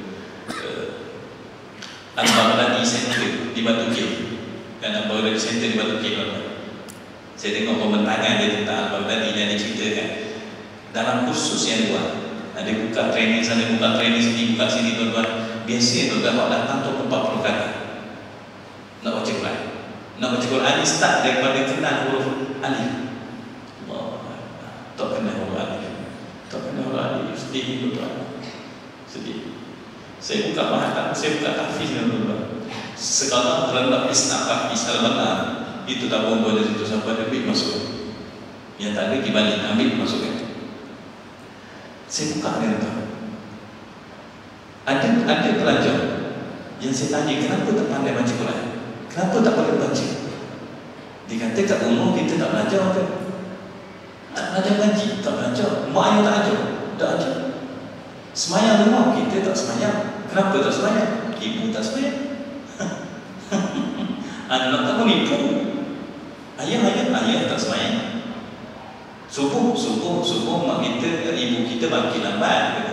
Al-Baghdadi Center di Batu Kek. Kan Al-Baghdadi Center di Batu Kek. Saya tengok pembentangan dia tentang Al-Baghdadi yang dia ceritakan. Dalam kursus yang buat, ada buka training sana, buka training sini, buka sini tuan-tuan. Biasanya tuan-tuan awak datang tu 40 kali nak baca Quran. Nak baca Quran ni start daripada kenal huruf alif. Allah, tak kenal huruf alif, tak kenal huruf alif, sedih tuan-tuan, sedih. Saya buka bahagian, saya buka tahfiz tuan-tuan. Sekarang rendah isnaf tahfiz al-Banar itu tabung boleh situ sampai lebih masuk. Yang tak ada dibalik, ambil masukkan. Saya buka dia tuan. Ada pelajar yang saya tanya, kenapa tak pandai baca Quran? Kenapa tak boleh baca? Dia kata kat rumah kita tak belajar ke? Tak belajar ngaji, tak belajar. Mak ayah tak ajar, tak ajar. Semayang rumah kita tak semayang. Kenapa tak semayang? Ibu tak semayang. Anak tak menipu. Ayah tak semayang. Subuh mak kita, ibu kita bangkit lambat.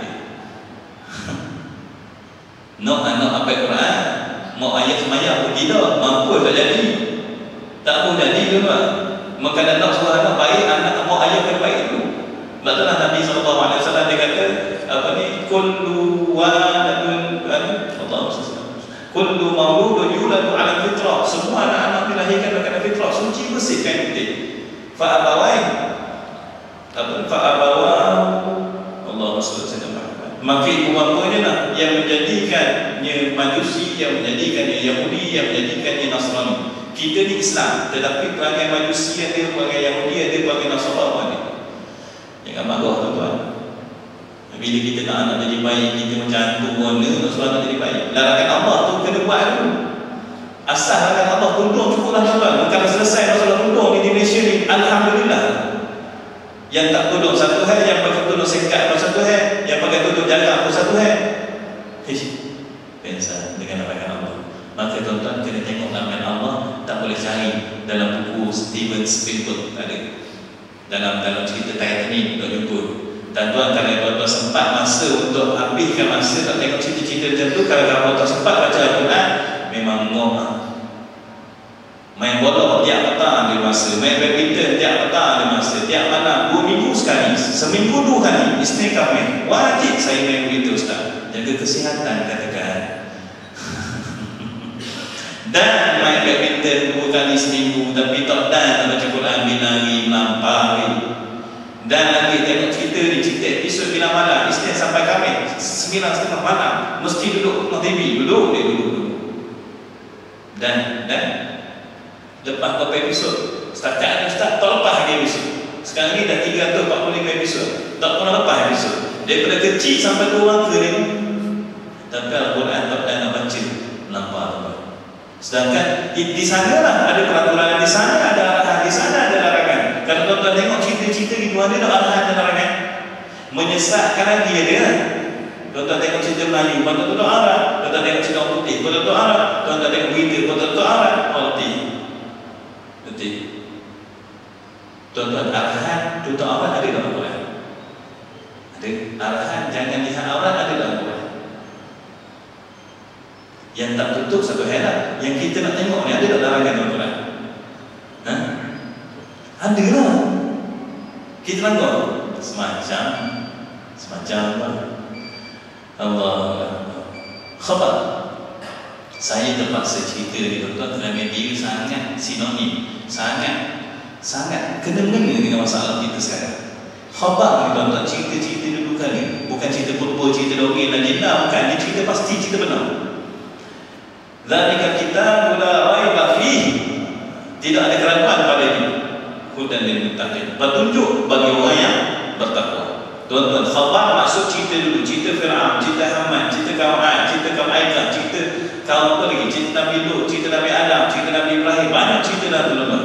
Nak anak apa Quran, mak ayah semayang pun tidak, mampu tak jadi. Tak pun jadi ke tak? Maka nak suruh anak baik, anak mak ayah kena baik dulu. Sebab itulah Nabi SAW dia kata, kullu waladun, kullu mauludun yuladu ala fitrah. Semua anak-anak dilahirkan dengan fitrah, suci bersih kain putih. Fa'abawai Allah SWT. Maka ibu bapanya lah yang menjadikannya Majusi, yang menjadikannya Yahudi, yang menjadikannya Nasrani. Kita ni Islam, tetapi perangai Majusi ada, perangai Yahudi ada, perangai Nasrani. Jangan marah tuan-tuan. Bila kita nak anak jadi baik, kita macam hantu warna nak suruh anak jadi baik. Larangan Allah tu kena buat dulu. Asal larangan Allah tunduk cukuplah tuan-tuan. Bukan selesai masalah tunduk di Malaysia ni, alhamdulillah. Yang tak tunduk satu hal, yang pakai tunduk sekat pun satu hal, yang pakai tunduk jaga pun satu hal. Pensa dengan larangan Allah. Maka tuan-tuan kena tengok larangan Allah, tak boleh cari dalam buku Steven Spielberg ada. Dalam cerita Titanic tak jumpa. Tuan-tuan kalau tuan-tuan sempat masa untuk habiskan masa tak tengok cerita-cerita macam tu, kalau tuan-tuan sempat baca Al-Quran, memang ngomong. Main bola tiap petang ada masa, main badminton tiap petang ada masa, tiap malam 2 minggu sekali, seminggu 2 kali, Isnin Khamis wajib saya main begitu Ustaz. Jaga kesihatan katakan. Dan main badminton 2 kali seminggu, tapi tak dan baca Quran binari melampaui. Dan lagi tengok cerita ni, cerita episod bila malam, Isnin sampai Khamis 9:30 malam, mesti duduk tengok TV, duduk. Dan lepas berapa episod? Setakat ni Ustaz tak lepas lagi episod. Sekarang ni dah 345 episod, tak pernah lepas episod. Daripada kecil sampai tua ke ni. Tapi Al-Quran tak nak baca melampau. Sedangkan di sana lah ada peraturan, di sana ada arahan, di sana ada larangan. Kalau tuan-tuan tengok cerita-cerita di luar ada arahan dan larangan. Menyesatkan lagi ada. Tuan-tuan tengok cerita Melayu, tuan-tuan Arab, tuan-tuan tengok cerita putih, tuan-tuan Arab, tuan-tuan tengok berita, tuan-tuan Arab, betul. Tuan-tuan, arahan tutup aurat ada dalam Al-Quran. Ada arahan jangan lihat aurat ada dalam Al-Quran. Yang tak tutup satu hal yang kita nak tengok ni ada tak larangan dalam Al-Quran? Ha? Ada lah. Kita langgar semacam Allah khabar. Saya terpaksa cerita ni tuan-tuan kerana dia sangat sinonim, sangat kena mengena dengan masalah kita sekarang. Khabar ni tuan-tuan, cerita-cerita dulu kali, bukan cerita purba, cerita dongeng dan jenah, bukan. Dia cerita pasti, cerita benar. Zalika kitabul la raiba fihi, tidak ada keraguan pada ini. Hudan lil muttaqin, petunjuk bagi orang yang bertakwa. Tuan-tuan, khabar maksud cerita dulu, cerita Fir'aun, cerita Haman, cerita kaum Ad, cerita kaum Aikam, cerita kaum apa lagi, cerita Nabi Lut, cerita Nabi Adam, cerita Nabi Ibrahim, banyak cerita dah tuan-tuan.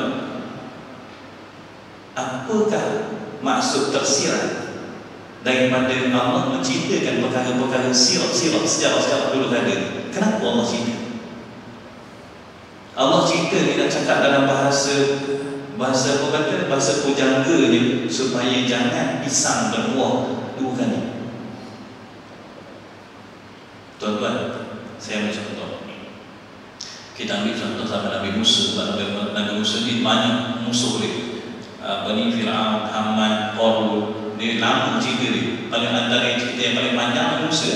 Apakah maksud tersirat daripada Allah menceritakan perkara-perkara sirap-sirap sejarah-sejarah dulu tadi? Kenapa Allah cerita? Allah cerita ni dan cakap dalam bahasa apa kata, bahasa pujangga je, supaya jangan pisang berbuah dua kali. Tuan-tuan, saya ambil contoh. Kita ambil contoh sama Nabi Musa. Nabi Musa ni banyak musuh dia. Fir'aun, Haman, Qarun. Dia lama cerita dia. Paling antara cerita yang paling panjang Nabi Musa.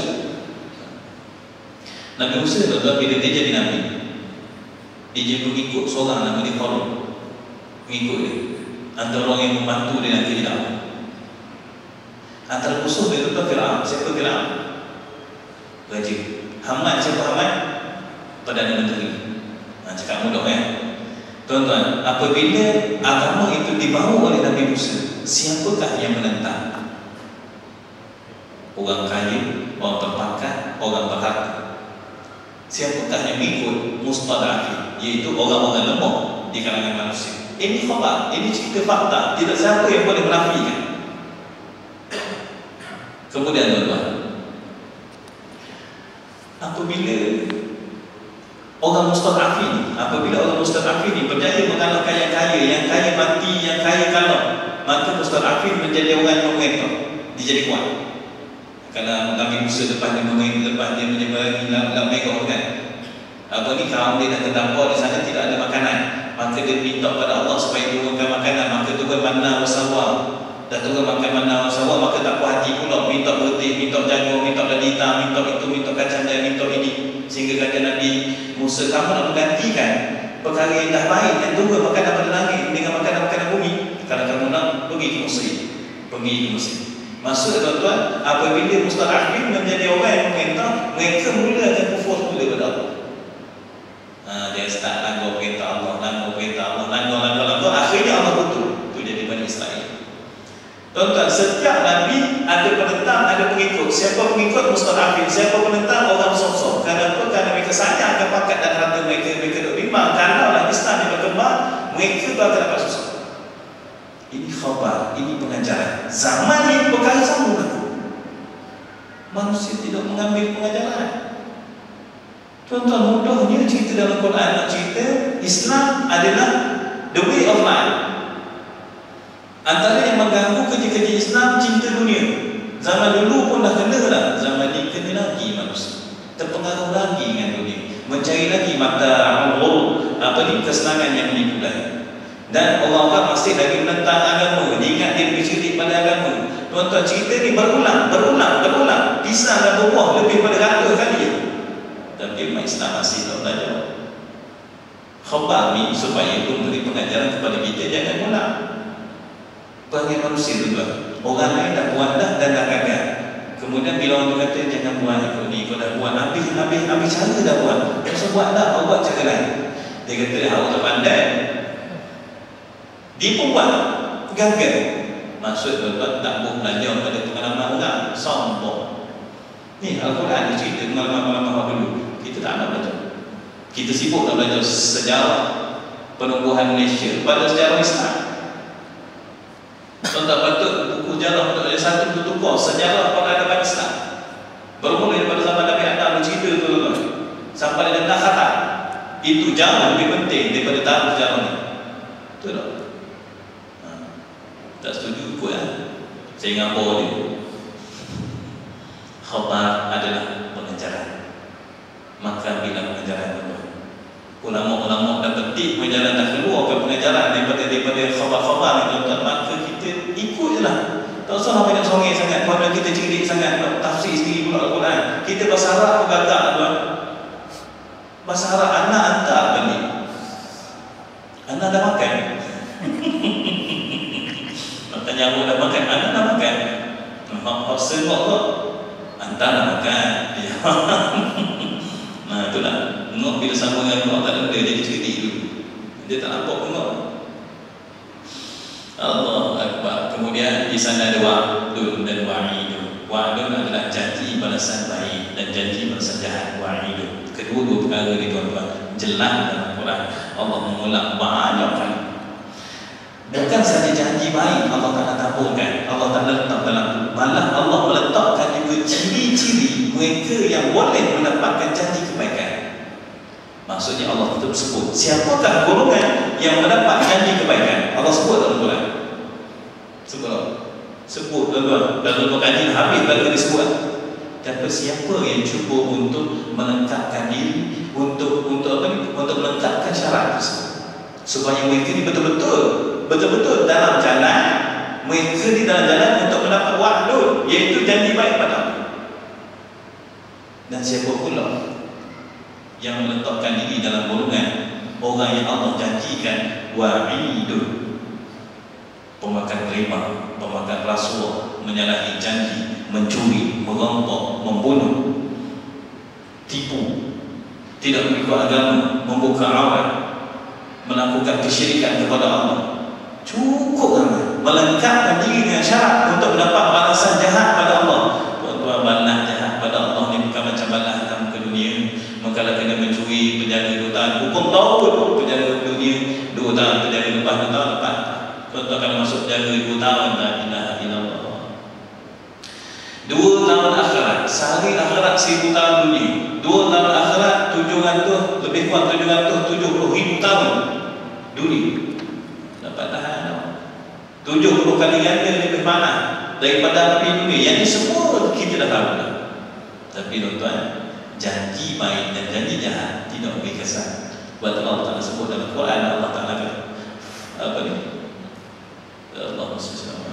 Nabi Musa tuan-tuan, bila dia jadi Nabi, dia jadi mengikut seorang nama dia Qarun. Mengikut dia. Antara orang yang membantu dia nak jadi dakwah. Antara musuh dia tuan-tuan Fir'aun. Siapa Fir'aun? Raja. Haman, siapa Haman? Perdana Menteri. Cakap mudah ya. Tuan-tuan, apabila agama itu dibawa oleh Nabi Musa, siapakah yang menentang? Orang kaya, orang terpangkat, orang berharta. Siapakah yang mengikut mustadafin, iaitu orang-orang lemah di kalangan manusia? Ini khabar, ini cerita fakta. Tidak siapa yang boleh menafikan. Kemudian tuan-tuan, apabila orang mustadafin ini berjaya mengalahkan yang kaya mati, yang kaya kalah, maka mustadafin menjadi orang yang mengetok, dia jadi kuat. Kerana Nabi Musa lepas dia menyeberangi Laut Merah kan, kaum dia dah terdampak di sana, tidak ada makanan, maka dia minta pada Allah supaya turunkan makanan. Maka turun manna wa salwa. Dah turun makan manna wa salwa, maka tak puas hati pula, minta bertih, minta jagung, minta ladita, minta itu, minta kacang dan minta ini. Sehingga kata Nabi Musa, kamu nak menggantikan perkara yang dah baik yang turun makanan pada langit dengan makanan-makanan bumi, kalau kamu nak pergi ke Mesir. Maksud tuan-tuan, apabila mustadafin menjadi orang yang mengentak, mereka mula akan kufur pula kepada Allah. Dia start langgar perintah Allah, langgar, akhirnya Allah betul. Itu jadi Bani Israel. Tuan-tuan, setiap Nabi ada penentang, ada pengikut. Siapa pengikut? Mustadafin. Siapa penentang? Orang sosok. Kenapa? Kerana mereka sayang akan pangkat dan harta mereka duk bimbang. Kalau Islam yang berkembang, mereka akan dapat susah. Ini khabar, ini pengajaran. Zaman ini perkara sama kan? Manusia tidak mengambil pengajaran. Tuan-tuan, mudahnya cerita dalam Quran nak cerita Islam adalah the way of life. Antara yang mengganggu kerja-kerja Islam, cinta dunia. Zaman dulu pun dah kena dah. Zaman ini kena lagi manusia, terpengaruh lagi dengan dunia, mencari lagi mata kesenangan yang menipu lagi. Dan orang-orang masih lagi menentang agama, diingat dia lebih cerdik pada agama. Tuan-tuan, cerita ni berulang, pisang dan berbuah lebih pada 100 kali. Tapi umat Islam masih tak belajar. Khabar ni supaya itu memberi pengajaran kepada kita, jangan ulang. Bagi manusia tuan-tuan, orang lain dah buat dah dan dah gagal. Kemudian bila orang kata jangan buat ikut ni, kau dah buat habis cara dah buat. Kau buat dah, kau buat cara lain. Dia kata awak tak pandai. Dia pun buat gagal. Maksud tuan-tuan, tak boleh belajar pada pengalaman orang, sombong. Ni Al-Quran dia cerita pengalaman-pengalaman orang dulu. Kita tak nak belajar. Kita sibuk nak belajar sejarah penumbuhan Malaysia pada sejarah Islam. Tuan-tuan, patut buku sejarah untuk ada satu tukar sejarah peradaban Islam. Bermula daripada zaman Nabi Adam bercerita tuan-tuan sampai dengan Khatam. Itu jauh lebih penting daripada tahu sejarah ni. Betul tak? Tak setuju ikut lah. Saya ngapur dia. Khabar adalah pengajaran. Maka bila pengajaran itu, ulama-ulama dah petik pengajaran, dah keluar ke pengajaran daripada khabar-khabar itu, maka kita ikut je lah. Tak usah banyak songeng sangat. Kalau kita cerdik sangat tafsir sendiri pula Al-Quran, kita bahasa Arab pun gagak tuan. Bahasa Arab anak hantar balik. Anak dah makan. Makan nyamuk dah makan, anak dah makan. Hak sengok tu hantar dah makan. Nah itulah. Ngok bila sama dengan ngok tak ada benda, jadi cerdik dulu. Dia tak nampak ngok. Allah Akbar. Kemudian di sana ada wa'dun dan wa'idun. Wa'dun adalah janji balasan baik dan janji balasan jahat. Wa'idun. Kedua-dua perkara ni tuan-tuan jelas dalam Quran. Allah mengulang banyak kali. Bukan saja janji baik Allah Ta'ala tabungkan, Allah Ta'ala letak dalam, malah Allah meletakkan juga ciri-ciri mereka yang boleh mendapatkan janji kebaikan. Maksudnya Allah tetap sebut siapakah golongan yang mendapat janji kebaikan. Allah sebut dalam Quran. Sebut tuan-tuan. Dalam kajian habis baru disebut. Tapi siapa yang cuba untuk melengkapkan diri, untuk apa ni? Untuk melengkapkan syarat tersebut, supaya mereka ni betul-betul dalam jalan, mereka di dalam jalan untuk mendapat wa'dun, iaitu janji baik pada Allah. Dan siapa pula yang meletakkan diri dalam golongan orang yang Allah janjikan wa'idun, pemakan riba, pemakan rasuah, menyalahi janji, mencuri, merampok, membunuh, tipu, tidak mengikut agama, membuka aurat, melakukan kesyirikan kepada Allah. Cukup ramai melengkapkan diri dengan syarat untuk mendapat balasan jahat pada Allah. Tuan-tuan, balas jahat pada Allah ni bukan macam balas dalam ke dunia. Kalau kena mencuri, penjara 2 tahun, hukum tahun penjara dunia 2 tahun, penjara lepas 2 tahun lepas. Tuan-tuan kalau masuk penjara 2 tahun, la ilaha illallah. 2 tahun akhirat, sehari akhirat 1000 tahun dunia. 2 tahun akhirat 700, lebih kurang 770,000 tahun dunia. Dapat tahan 70 kali ganda lebih panas daripada api dunia. Yang ini semua kita dah tahu dah. Tapi tuan-tuan, janji baik dan janji jahat tidak beri kesan. Buat Allah Ta'ala sebut dalam Quran. Allah Ta'ala apa ni? Allah SWT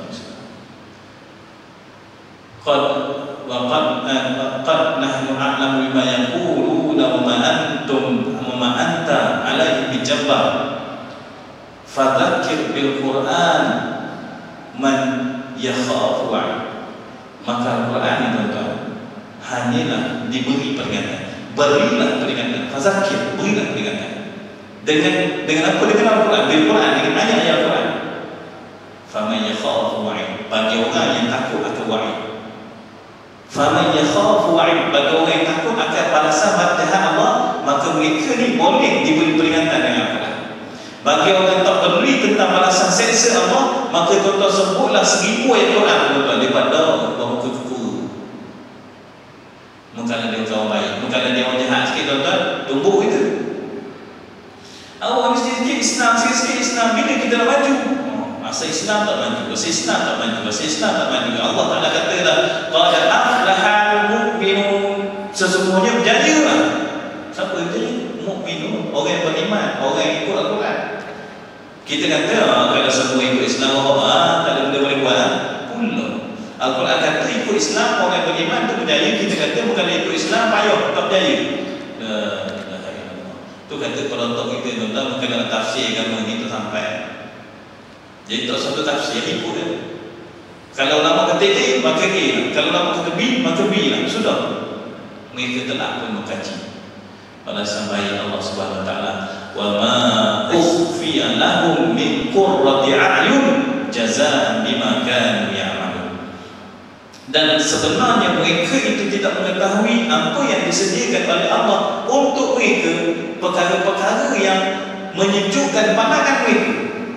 qad nahnu a'lamu bima yaquluna wa ma anta alaihi bijabbar fadzakir bil Quran man yakhafu. Maka Al-Quran itu tuan-tuan hanyalah diberi peringatan. Berilah peringatan. Fadzakir, berilah peringatan. Dengan apa? Dengan Al-Quran. Dengan Quran, dengan ayat-ayat Al-Quran. Faman yakhafu wa'id, bagi orang yang takut akan wa'id. Faman yakhafu wa'id, bagi orang yang takut akan balasan jahat Allah, maka mereka ni boleh diberi peringatan dengan Al-Quran. Bagi orang yang tak peduli tentang balasan seksa Allah, maka tuan-tuan sebutlah 1000 ayat Quran tuan-tuan daripada bahawa kekuru. Mungkin dia orang baik, mungkin dia orang jahat sikit tuan-tuan, tumbuk itu. Awak mesti sikit Islam, sikit Islam, bila kita nak maju? Asal Islam tak maju, asal Islam tak maju, asal Islam tak maju. Allah Ta'ala kata dah, qad aflahal mu'minun, sesungguhnya berjayalah. Siapa yang berjaya? Mu'minun, orang yang beriman, orang yang ikut Al-Quran. Kita kata kalau semua ikut Islam, tak ada benda boleh buat. Pula Al-Quran kata ikut Islam, orang yang beriman itu berjaya. Kita kata bukan ikut Islam, payah, tak berjaya. Tu kata penonton kita tuan-tuan, bukan dalam tafsir agama ni tu sampai. Jadi tak satu tafsir ikut dia. Kalau ulama kata A, maka A lah. Kalau ulama kata B, maka B lah. Sudah. Mereka telah pun mengkaji balasan baik Allah Subhanahu Wa Taala. Wa ma ukhfiya lahum min qurrati a'yun jazaa'an bima kanu ya'malun. Dan sebenarnya mereka itu tidak mengetahui apa yang disediakan oleh Allah untuk mereka, perkara-perkara yang menyejukkan pandangan mereka.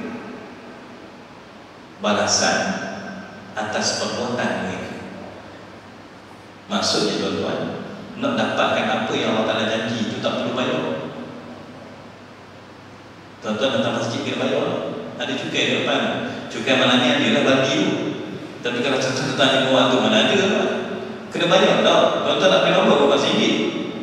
Balasan atas perbuatan mereka. Maksudnya tuan-tuan, nak dapatkan apa yang Allah Ta'ala janji itu tak perlu bayar. Tuan-tuan datang masjid kena bayar. Ada cukai di depan. Cukai mana ni adalah bagi tu. Tapi kalau contoh tanya orang tu mana ada apa? Kena bayar tau. Tuan-tuan nak pergi nombor berapa RM1?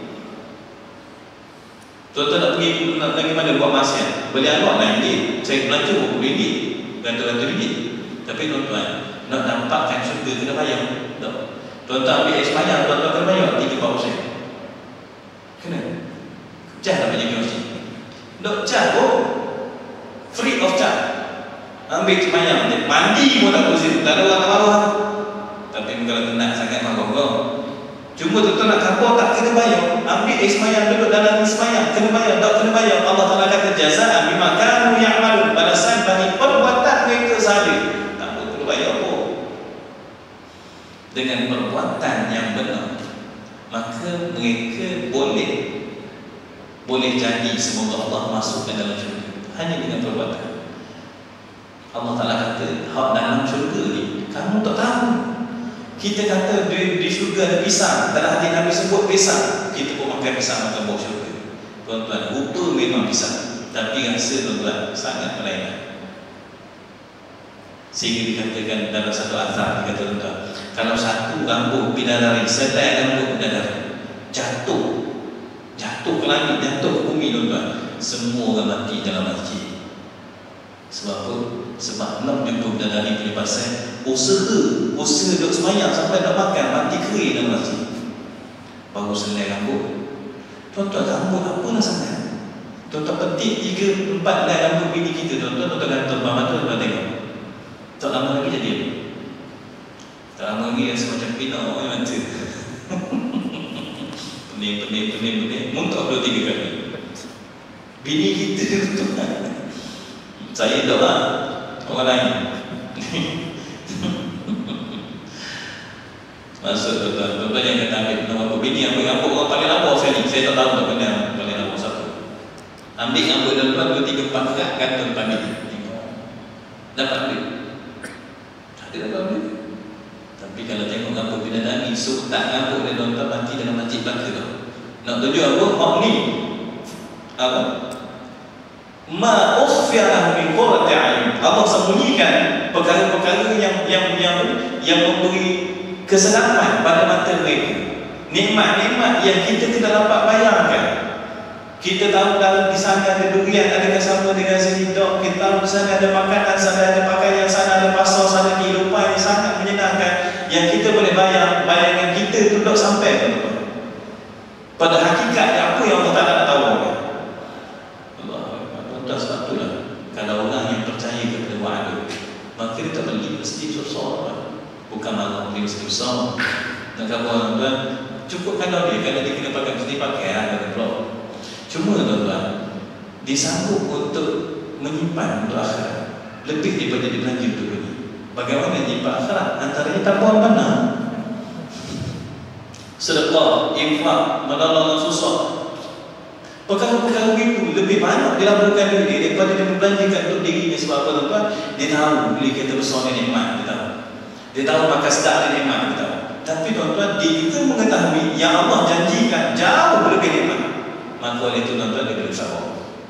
Tuan-tuan nak pergi mana buat masya? Beli anak RM9. Saya belanja RM20. Ganti-ganti ringgit. Tapi tuan-tuan nak nampakkan syurga kena bayar. Tuan-tuan ambil semayang, tuan-tuan kena bayar 3-4%. Kena. Jah tak banyak masjid. Dok jah pun free of charge. Ambil semayang, mandi pun tak bersih. Tak ada orang marah. Tapi kalau nak sangat marah. Cuma tuan-tuan nak kapal tak kena bayar. Ambil semayang, duduk dalam semayang, kena bayar. Tak kena bayar. Allah Ta'ala kata jazaan bima kanu ya'malun, balasan bagi perbuatan mereka sahaja. Tak perlu bayar pun. Dengan perbuatan yang benar, maka mereka boleh jadi semoga Allah masukkan dalam syurga hanya dengan perbuatan. Allah Ta'ala kata hak dalam syurga ni kamu tak tahu. Kita kata di syurga ada pisang, dalam hadis Nabi sebut pisang, kita pun makan pisang, makan bau syurga. Tuan-tuan, rupa memang pisang, tapi rasa tuan-tuan sangat melainkan. Sehingga dikatakan dalam satu azhar, dikata tuan-tuan, kalau satu rambut bidadari, sedai rambut bidadari jatuh ke langit, jatuh ke bumi tuan-tuan, semua orang mati dalam masjid. Sebab apa? Sebab nak jumpa bidadari punya pasal usaha duduk semayang sampai nak makan, mati kering dalam masjid. Baru selai rambut. Tuan-tuan, rambut apalah sangat? Tuan-tuan petik 3-4 helai rambut bini kita, tuan-tuan gantung mata tuan-tuan tengok. Tak lama lagi jadi apa? Tak lama lagi rasa macam pinau yang mata. Pening, muntah 2-3 kali. Bini kita tuan-tuan. Saya tak lah, orang lain. Maksud tuan-tuan yang kata ambil rambut bini, ambil rambut orang paling lama sekali. Saya tak tahu tak benar paling lama satu. Ambil rambut tuan-tuan 2-3-4 kerat gantung pagi. Dapat duit. Tak ada dapat duit. Tapi kalau tengok rambut bidadari, tak rambut dia tuan-tuan mati dalam masjid belaka tu. Nak tunjuk apa? Hak ni apa? Ma ukhfiya min qurrati a'yun. Allah sembunyikan perkara-perkara yang memberi kesenangan pada mata mereka. Nikmat-nikmat yang kita tidak dapat bayangkan. Kita tahu dalam di sana ada durian, adakah sama dengan sedap. Kita tahu di sana ada makanan, sana ada pakaian, sana ada pasar, sana kehidupan yang sangat menyenangkan, yang kita boleh bayangan kita tu tak sampai tuan-tuan. Pada hakikatnya apa yang Allah Ta'ala nak tahu? Allah, sebab itulah kalau orang yang percaya kepada wa'ada, maka dia tak beli mesti susah. Bukan malam dia mesti susah. Dan kalau tuan-tuan cukup kalau dia kena pakai, mesti pakai ada blok. Cuma tuan-tuan disanggup untuk menyimpan untuk akhirat lebih daripada dibelanja untuk dunia. Bagaimana menyimpan akhirat? Antaranya tabungan benar, sedekah, infak, menolong susah. Perkara-perkara itu lebih banyak dilakukan diri daripada dia membelanjakan untuk dirinya. Sebab apa tuan-tuan? Dia tahu beli kereta besar ni nikmat, dia tahu makan sedap ni nikmat, dia tahu. Tapi tuan-tuan, dia juga mengetahui yang Allah janjikan jauh lebih nikmat. Maka oleh itu tuan-tuan, dia boleh bersabar.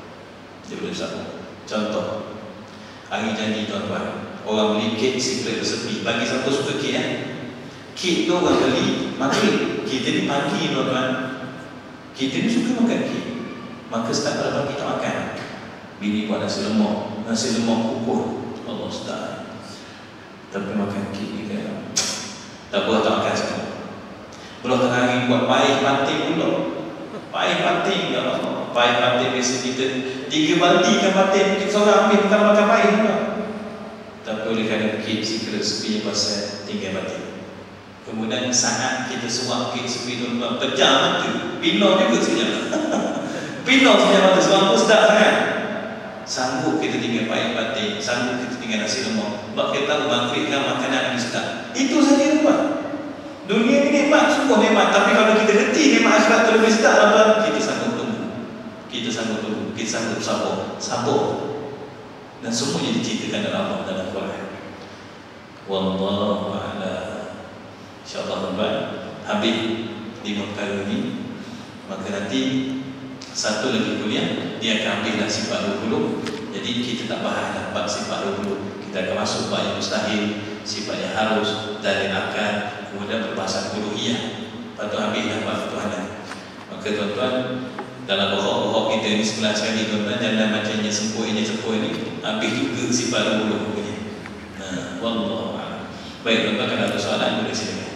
Contoh hari janji tuan-tuan, orang beli kek secret recipe, bagi siapa suka kek kek tu orang beli maghrib. Kita ni pagi tuan-tuan, kita ni suka makan kek. Maka setiap pada pagi tak makan, bini buat nasi lemak kukuh, Allah sedap. Tapi makan kek ni kan tak boleh tak makan semua. Belum tengah hari buat paih panting pula. Paih panting, ya Allah. Paih panting biasa kita 3 balti kan panting, kita seorang ambil bukan makan paih pula. Tapi oleh kerana kek secret sepinya pasal 3 balti. Kemudian saat kita suap kek sepi tuan-tuan, pejam mata, pinau juga sekejap. Pinau sekejap mata, sebab apa sedap sangat. Sanggup kita tinggal paih panting, sanggup kita tinggal nasi lemak. Sebab kita tahu maghrib kan makanan yang sedap. Itu saja tuan. Dunia ni nikmat, sungguh nikmat. Tapi kalau kita reti nikmat akhirat tu lebih sedap tuan, kita sanggup tunggu. Kita sanggup sabar. Dan semuanya diceritakan dalam Allah dalam Quran. Wallahu a'lam. InsyaAllah tuan-tuan, habis 5 perkara ni. Maka nanti satu lagi kuliah, dia akan ambillah sifat 20. Jadi kita tak bahas dapat sifat dulu. Kita akan masuk bab yang mustahil, sifat yang harus, dalil akal, kemudian perbahasan uluhiyah. Lepas tu habislah bab ketuhanan. Maka tuan-tuan, dalam pokok-pokok kita ni sebelah sekali tuan-tuan, jalan macamnya sempoi ini, habis juga sifat dulu punya. Wallahu a'lam. Baik tuan-tuan, kalau ada soalan boleh silakan.